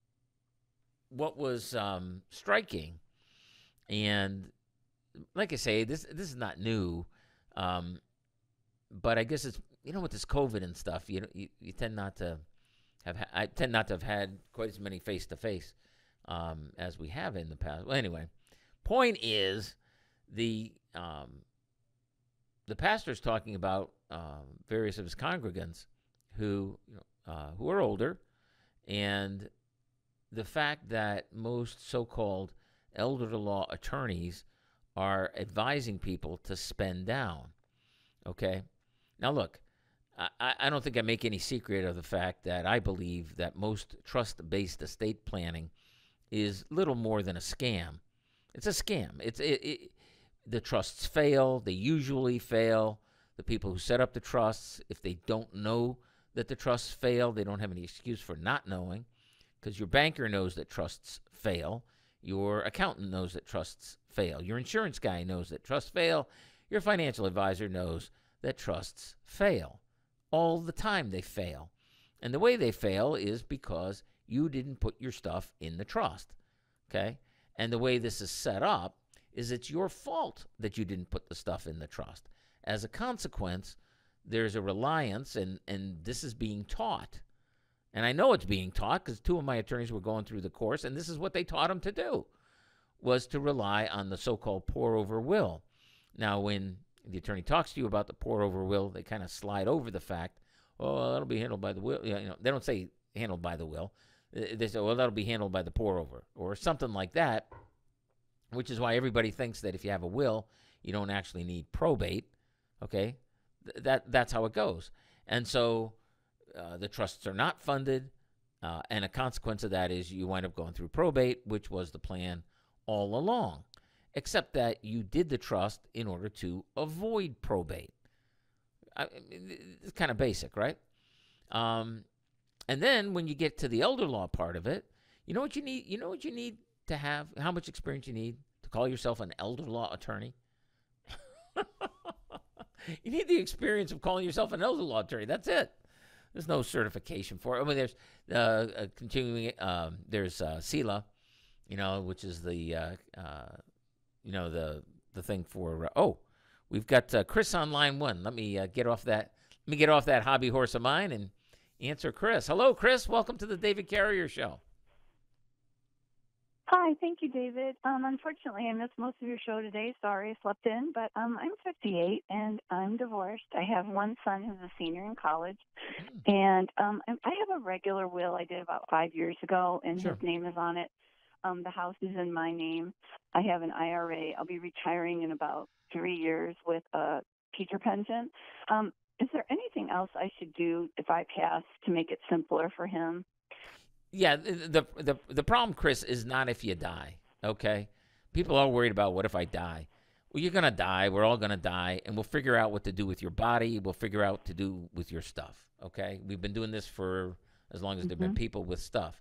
what was um, striking, and like I say, this this is not new, um, but I guess it's, you know, with this COVID and stuff, you you, you tend not to have ha- I tend not to have had quite as many face to face as we have in the past. Well, anyway, point is the um, the pastor's talking about um, various of his congregants who, you know, uh, who are older, and the fact that most so-called elder law attorneys are advising people to spend down. Okay? Now, look, I, I don't think I make any secret of the fact that I believe that most trust-based estate planning is little more than a scam. It's a scam. It's it, it The trusts fail. They usually fail. The people who set up the trusts, if they don't know that the trusts fail, they don't have any excuse for not knowing, because your banker knows that trusts fail. Your accountant knows that trusts fail. Your insurance guy knows that trusts fail. Your financial advisor knows that trusts fail. All the time they fail. And the way they fail is because you didn't put your stuff in the trust, okay? And the way this is set up is it's your fault that you didn't put the stuff in the trust. As a consequence, there's a reliance, and, and this is being taught. And I know it's being taught because two of my attorneys were going through the course, and this is what they taught them to do, was to rely on the so-called pour-over will, Now, when the attorney talks to you about the pour-over will, they kind of slide over the fact, oh, that'll be handled by the will. You know, they don't say handled by the will. They say, well, that'll be handled by the pour-over or something like that, which is why everybody thinks that if you have a will, you don't actually need probate, okay? Th- that That's how it goes. And so uh, the trusts are not funded, uh, and a consequence of that is you wind up going through probate, which was the plan all along, except that you did the trust in order to avoid probate. I, it's kind of basic, right? Um, and then when you get to the elder law part of it, you know what you need? You know what you need to have? How much experience you need to call yourself an elder law attorney? You need the experience of calling yourself an elder law attorney. That's it. There's no certification for it. I mean, there's uh, a continuing. Um, there's uh, S E L A, you know, which is the uh, uh, you know the the thing for. Uh, oh, we've got uh, Chris on line one. Let me uh, get off that. Let me get off that hobby horse of mine and answer Chris. Hello, Chris. Welcome to the David Carrier Show. Hi, thank you, David. Um, unfortunately, I missed most of your show today. Sorry, I slept in, but um, I'm fifty-eight and I'm divorced. I have one son who's a senior in college, mm. and um, I have a regular will I did about five years ago, and sure. his name is on it. Um, the house is in my name. I have an I R A. I'll be retiring in about three years with a teacher pension. Um, is there anything else I should do if I pass to make it simpler for him? Yeah, the, the the problem, Chris, is not if you die, okay? People are worried about what if I die. Well, you're going to die. We're all going to die, and we'll figure out what to do with your body. We'll figure out what to do with your stuff, okay? We've been doing this for as long as mm-hmm. there have been people with stuff.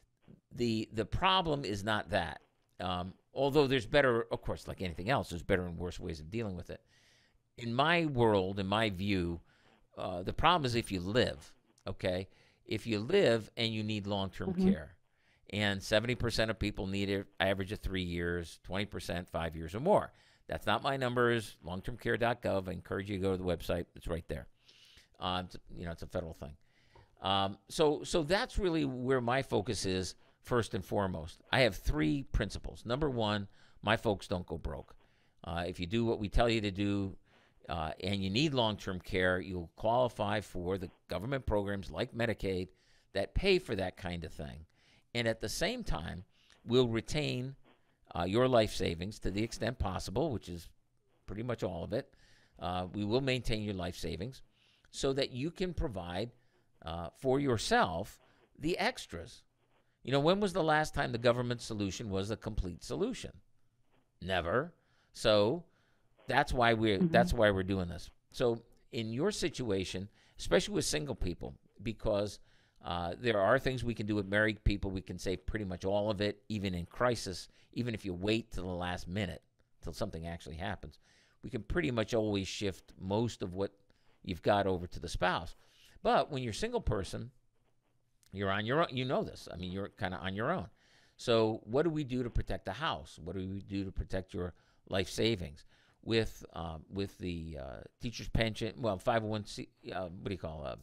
The the problem is not that. Um, although there's better, of course, like anything else, there's better and worse ways of dealing with it. In my world, in my view, uh, the problem is if you live, okay? If you live and you need long-term mm-hmm. care, and seventy percent of people need an average of three years, twenty percent five years or more. That's not my numbers, long term care dot gov. I encourage you to go to the website. It's right there. Uh, it's, you know, it's a federal thing. Um, so, so that's really where my focus is first and foremost. I have three principles. Number one, my folks don't go broke. Uh, if you do what we tell you to do, Uh, and you need long-term care, you'll qualify for the government programs like Medicaid that pay for that kind of thing. And at the same time, we'll retain uh, your life savings to the extent possible, which is pretty much all of it. Uh, we will maintain your life savings so that you can provide uh, for yourself the extras. You know, when was the last time the government solution was a complete solution? Never. So That's why we're mm-hmm. that's why we're doing this. So in your situation, especially with single people, because uh, there are things we can do with married people. We can save pretty much all of it, even in crisis, even if you wait till the last minute, till something actually happens. We can pretty much always shift most of what you've got over to the spouse. But when you're a single person, you're on your own. You know this. I mean, you're kind of on your own. So what do we do to protect the house? What do we do to protect your life savings? With um, with the uh, teacher's pension, well, five oh one c, uh, what do you call it?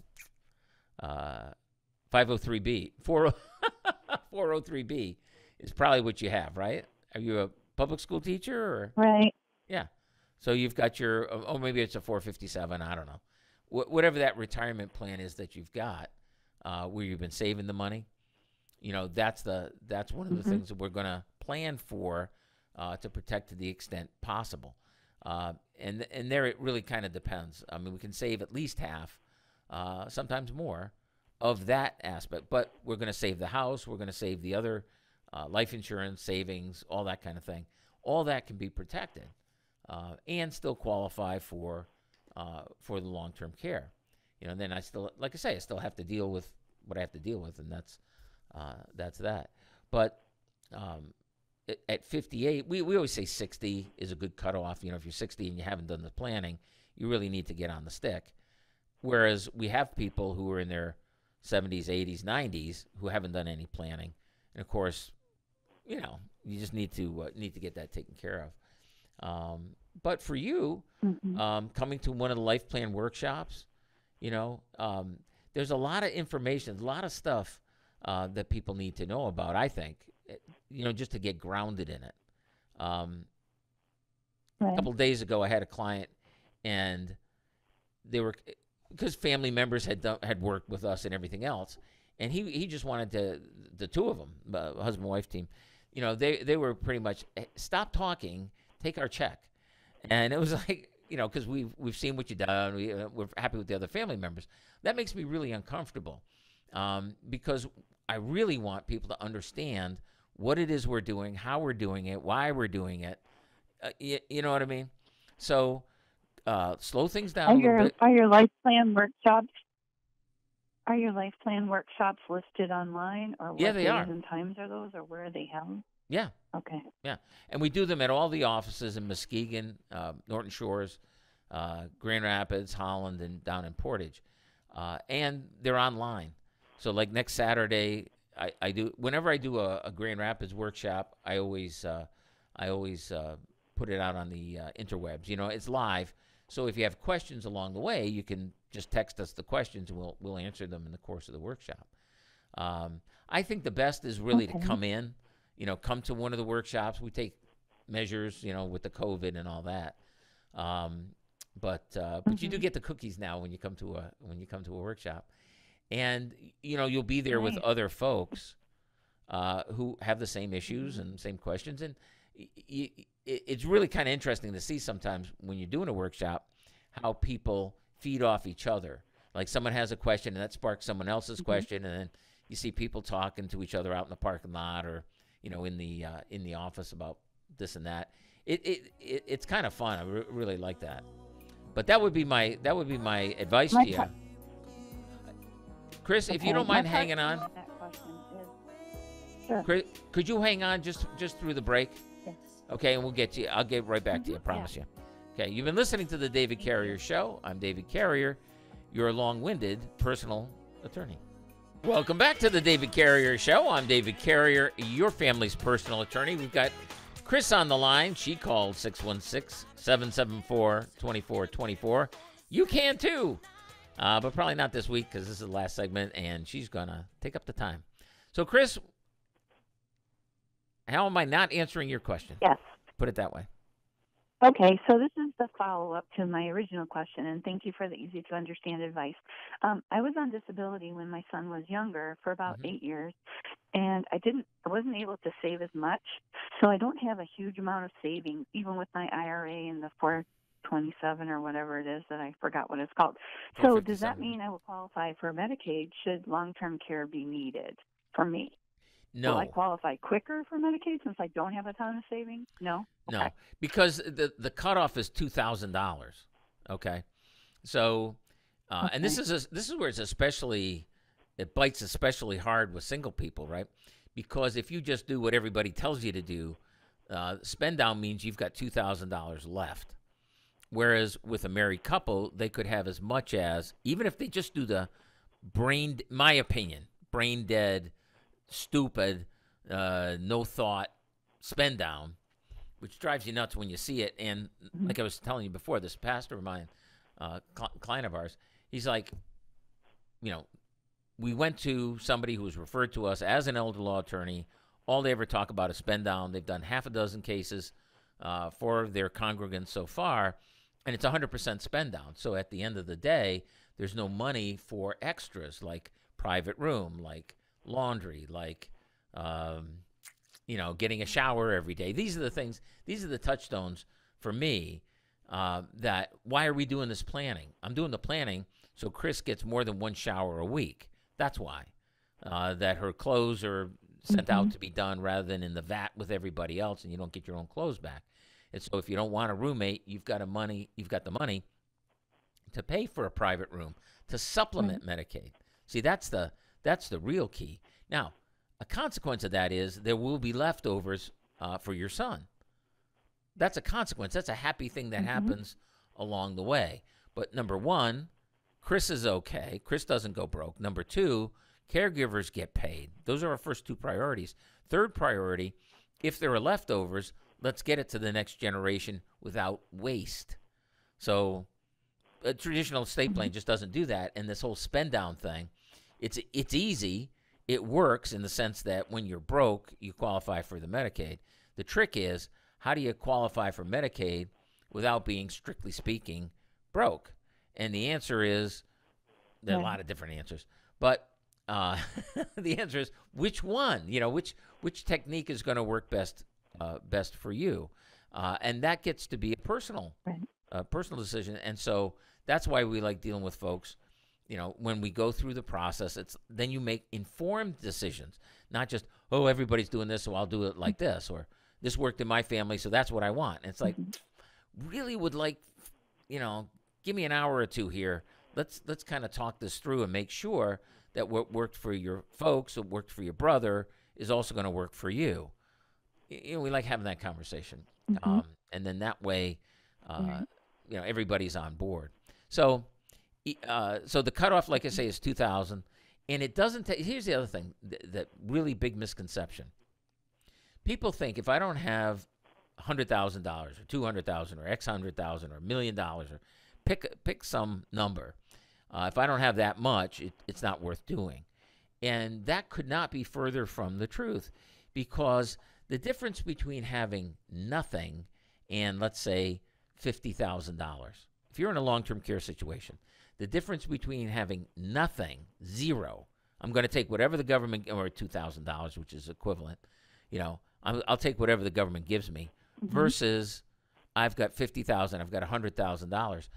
Uh, five oh three b, four oh three b is probably what you have, right? Are you a public school teacher? Or? Right. Yeah. So you've got your, oh, maybe it's a four fifty-seven, I don't know. Wh- whatever that retirement plan is that you've got, uh, where you've been saving the money, you know, that's the that's one of the mm-hmm. things that we're going to plan for uh, to protect to the extent possible. Uh, and and there it really kind of depends. I mean, we can save at least half, uh, sometimes more, of that aspect. But we're going to save the house. We're going to save the other uh, life insurance, savings, all that kind of thing. All that can be protected uh, and still qualify for uh, for the long-term care. You know, and then I still, like I say, I still have to deal with what I have to deal with, and that's uh, that's that. But um, at fifty-eight, we, we always say sixty is a good cutoff. You know, if you're sixty and you haven't done the planning, you really need to get on the stick. Whereas we have people who are in their seventies, eighties, nineties who haven't done any planning. And, of course, you know, you just need to uh, need to get that taken care of. Um, but for you, mm-hmm. um, coming to one of the life plan workshops, you know, um, there's a lot of information, a lot of stuff uh, that people need to know about, I think. You know, just to get grounded in it. Um, Right. A couple of days ago, I had a client, and they were because family members had done, had worked with us and everything else, and he he just wanted to the two of them, uh, husband wife team, you know, they they were pretty much stop talking, take our check, and it was like, you know, because we've we've seen what you've done, we uh, we're happy with the other family members. That makes me really uncomfortable, um, because I really want people to understand what it is we're doing, how we're doing it, why we're doing it. Uh, you, you know what I mean? So uh, slow things down Are a little your bit. are your life plan workshops are your life plan workshops listed online, or what Yeah, they days are. and times are those, or where are they held? Yeah, Okay. yeah. And we do them at all the offices in Muskegon, uh, Norton Shores, uh, Grand Rapids, Holland, and down in Portage. Uh, and they're online. So like next Saturday, I, I do whenever I do a, a Grand Rapids workshop, I always uh, I always uh, put it out on the uh, interwebs. You know, it's live. So if you have questions along the way, you can just text us the questions, and we'll we'll answer them in the course of the workshop. Um, I think the best is really Okay. to come in, you know, come to one of the workshops. We take measures, you know, with the COVID and all that. Um, but uh, but you do Mhm. get the cookies now when you come to a when you come to a workshop, and you know you'll be there with Nice. other folks uh, who have the same issues and same questions, and y- y- y- it's really kind of interesting to see sometimes when you're doing a workshop how people feed off each other. Like someone has a question and that sparks someone else's Mhm. question, and then you see people talking to each other out in the parking lot or you know in the uh, in the office about this and that. It it, it it's kind of fun. I re- really like that. But that would be my that would be my advice My to you, par- Chris. If you Okay, don't my mind part hanging on, of that question is- Sure. Chris, could you hang on just just through the break? Yes. Okay, and we'll get to you. I'll get right back to you. I Mhm, promise you. Okay, you've been listening to the David Carrier Show. I'm David Carrier, your long-winded personal attorney. Welcome back to the David Carrier Show. I'm David Carrier, your family's personal attorney. We've got Chris on the line. She called six one six, seven seven four, two four two four. You can too, uh, but probably not this week because this is the last segment, and she's going to take up the time. So, Chris, how am I not answering your question? Yes. Put it that way. Okay, so this is the follow-up to my original question, and thank you for the easy-to-understand advice. Um, I was on disability when my son was younger for about Mhm. eight years, and I didn't, I wasn't able to save as much, so I don't have a huge amount of savings, even with my I R A and the four twenty-seven or whatever it is that I forgot what it's called. So does that four fifty-seven. mean I will qualify for Medicaid should long-term care be needed for me? No. Will I qualify quicker for Medicaid since I don't have a ton of savings? No? No, Okay. because the the cutoff is two thousand dollars. Okay, so uh, and this Okay. is a, this is where it's especially it bites especially hard with single people, right? Because if you just do what everybody tells you to do, uh, spend down means you've got two thousand dollars left. Whereas with a married couple, they could have as much as, even if they just do the brain, my opinion, brain dead, stupid, uh, no thought spend down, which drives you nuts when you see it. And like I was telling you before, this pastor of mine, uh, cl- client of ours, he's like, you know, we went to somebody who was referred to us as an elder law attorney. All they ever talk about is spend down. They've done half a dozen cases uh, for their congregants so far, and it's one hundred percent spend down. So at the end of the day, there's no money for extras like private room, like laundry, like, um, you know, getting a shower every day. These are the things, these are the touchstones for me uh, that why are we doing this planning? I'm doing the planning so Chris gets more than one shower a week. That's why. Uh, that her clothes are sent out to be done rather than in the vat with everybody else, and you don't get your own clothes back. And so if you don't want a roommate, you've got a money, you've got the money to pay for a private room to supplement Medicaid. See, that's the that's the real key. Now, a consequence of that is there will be leftovers uh, for your son. That's a consequence. That's a happy thing that happens along the way. But number one, Chris is okay. Chris doesn't go broke. Number two, caregivers get paid. Those are our first two priorities. Third priority, if there are leftovers, let's get it to the next generation without waste. So a traditional estate plan just doesn't do that. And this whole spend down thing, it's it's easy. It works in the sense that when you're broke, you qualify for the Medicaid. The trick is, how do you qualify for Medicaid without being, strictly speaking, broke? And the answer is, there are Right. a lot of different answers, but uh, the answer is which one? You know, which which technique is going to work best uh, best for you, uh, and that gets to be a personal Right. uh, personal decision. And so that's why we like dealing with folks. You know, when we go through the process, it's then you make informed decisions, not just, oh, everybody's doing this, so I'll do it like this, or this worked in my family, so that's what I want. And it's like, really would like, you know, give me an hour or two here. Let's let's kind of talk this through and make sure that what worked for your folks, what worked for your brother, is also going to work for you. Y- You know, we like having that conversation, Mhm. um, and then that way, uh, Right. you know, everybody's on board. So. E- Uh, so the cutoff, like I say, is two thousand, and it doesn't take. Here's the other thing: th- that really big misconception. People think if I don't have a hundred thousand dollars, or two hundred thousand, or X hundred thousand, or a million dollars, or pick pick some number, uh, if I don't have that much, it, it's not worth doing, and that could not be further from the truth, because the difference between having nothing and, let's say, fifty thousand dollars, if you're in a long-term care situation. The difference between having nothing, zero, I'm going to take whatever the government, or two thousand dollars, which is equivalent, you know, I'm, I'll take whatever the government gives me, Mhm. versus I've got fifty thousand dollars, I've got one hundred thousand dollars.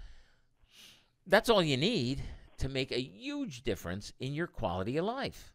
That's all you need to make a huge difference in your quality of life.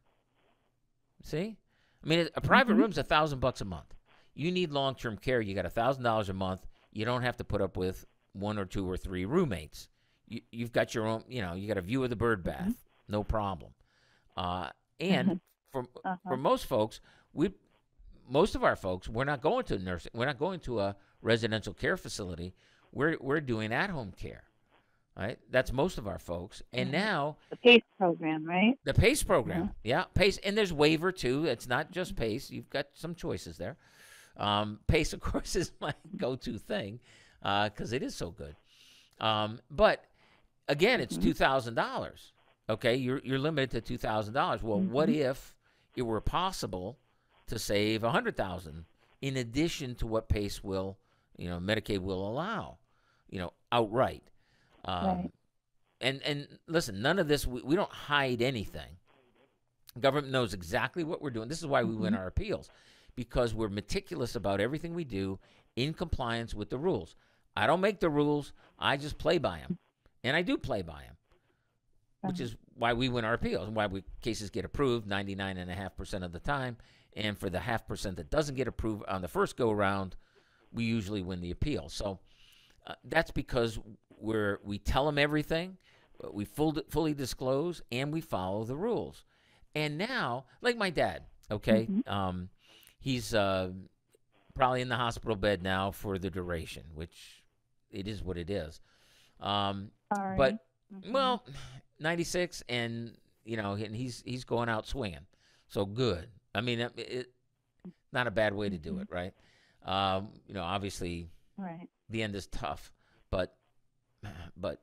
See? I mean, a private Mhm. room's a thousand bucks a month. You need long-term care, you got a thousand dollars a month. You don't have to put up with one or two or three roommates. You, you've got your own, you know, you got a view of the bird bath, no problem. Uh, and for Uh-huh. for most folks, we, most of our folks, we're not going to nursing, we're not going to a residential care facility. We're we're doing at-home care, right? That's most of our folks. And Mhm. now The PACE program, right? the PACE program, yeah, PACE, and there's waiver too. It's not just PACE. You've got some choices there. Um, PACE, of course, is my go-to thing because it is so good. Um, but again, it's Mhm. two thousand dollars. Okay, you're you're limited to two thousand dollars. Well, what Mhm. if it were possible to save a hundred thousand in addition to what PACE will, you know, Medicaid will allow, you know, outright. Um, Right. And and listen, none of this. We, we don't hide anything. Government knows exactly what we're doing. This is why we win Mhm. our appeals, because we're meticulous about everything we do in compliance with the rules. I don't make the rules. I just play by them, and I do play by them, which Uh-huh. is why we win our appeals and why we cases get approved ninety-nine point five percent of the time. And for the half percent that doesn't get approved on the first go round, we usually win the appeal. So uh, that's because we're we tell them everything, uh, we full, fully disclose, and we follow the rules. And now, like my dad, okay, Mhm. um, he's uh, probably in the hospital bed now for the duration, which it is what it is. Um, Sorry. but Mhm. well, ninety-six, and you know, and he's he's going out swinging, so good. I mean, it, it not a bad way to do Mhm. it, right? Um, you know, obviously Right. the end is tough, but but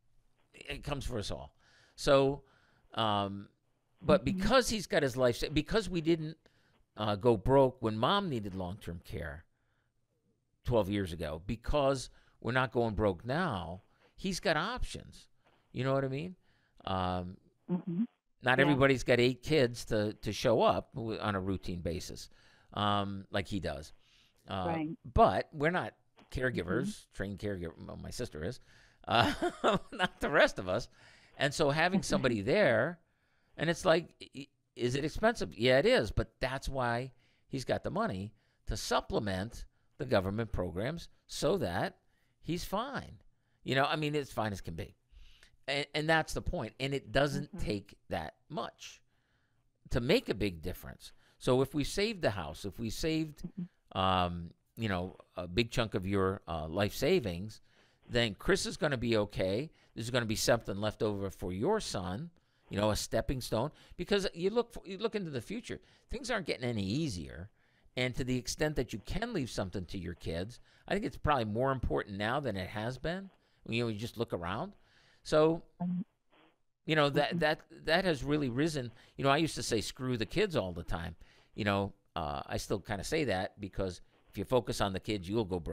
it comes for us all. So, um, but Mhm. because he's got his life, because we didn't uh, go broke when Mom needed long-term care twelve years ago, because we're not going broke now, he's got options. You know what I mean? Um, Mhm. not Yeah. everybody's got eight kids to, to show up w- on a routine basis, um, like he does. Uh, Right. But we're not caregivers, trained caregiver. Well, my sister is, uh, not the rest of us. And so having somebody there, and it's like, i- is it expensive? Yeah, it is. But that's why he's got the money to supplement the government programs so that he's fine. You know, I mean, it's fine as can be. And, and that's the point. And it doesn't Mhm. take that much to make a big difference. So if we saved the house, if we saved, um, you know, a big chunk of your uh, life savings, then Chris is going to be okay. There's going to be something left over for your son, you know, a stepping stone. Because you look for, you look into the future, things aren't getting any easier. And to the extent that you can leave something to your kids, I think it's probably more important now than it has been. You know, you just look around. So, Mhm. you know, that that that has really risen. You know, I used to say screw the kids all the time. You know, uh, I still kind of say that because if you focus on the kids, you'll go broke.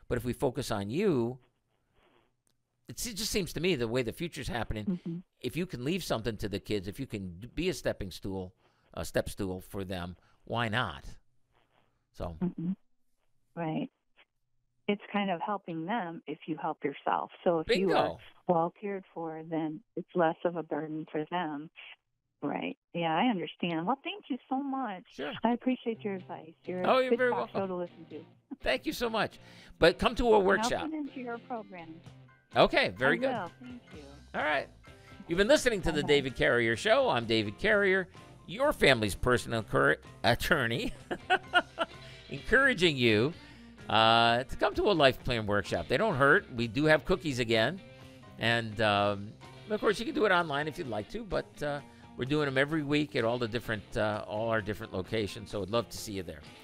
But if we focus on you, it's, it just seems to me the way the future's happening, Mm-hmm. if you can leave something to the kids, if you can d- be a stepping stool, a step stool for them, why not? So, Mm-hmm. Right. It's kind of helping them if you help yourself. So if you are bingo. well cared for, then it's less of a burden for them. Right. Yeah, I understand. Well, thank you so much. Sure. I appreciate your advice. You're Oh, a you're good very talk welcome. show to listen to. Thank you so much. But come to a And workshop. I'll put into your program. Okay, very I good. will. Thank you. All right. You've been listening to the Bye-bye. David Carrier Show. I'm David Carrier, your family's personal cur- attorney, encouraging you uh, to come to a life plan workshop. They don't hurt. We do have cookies again. And, um, of course, you can do it online if you'd like to, but uh, we're doing them every week at all the different, uh, all our different locations, so I'd love to see you there.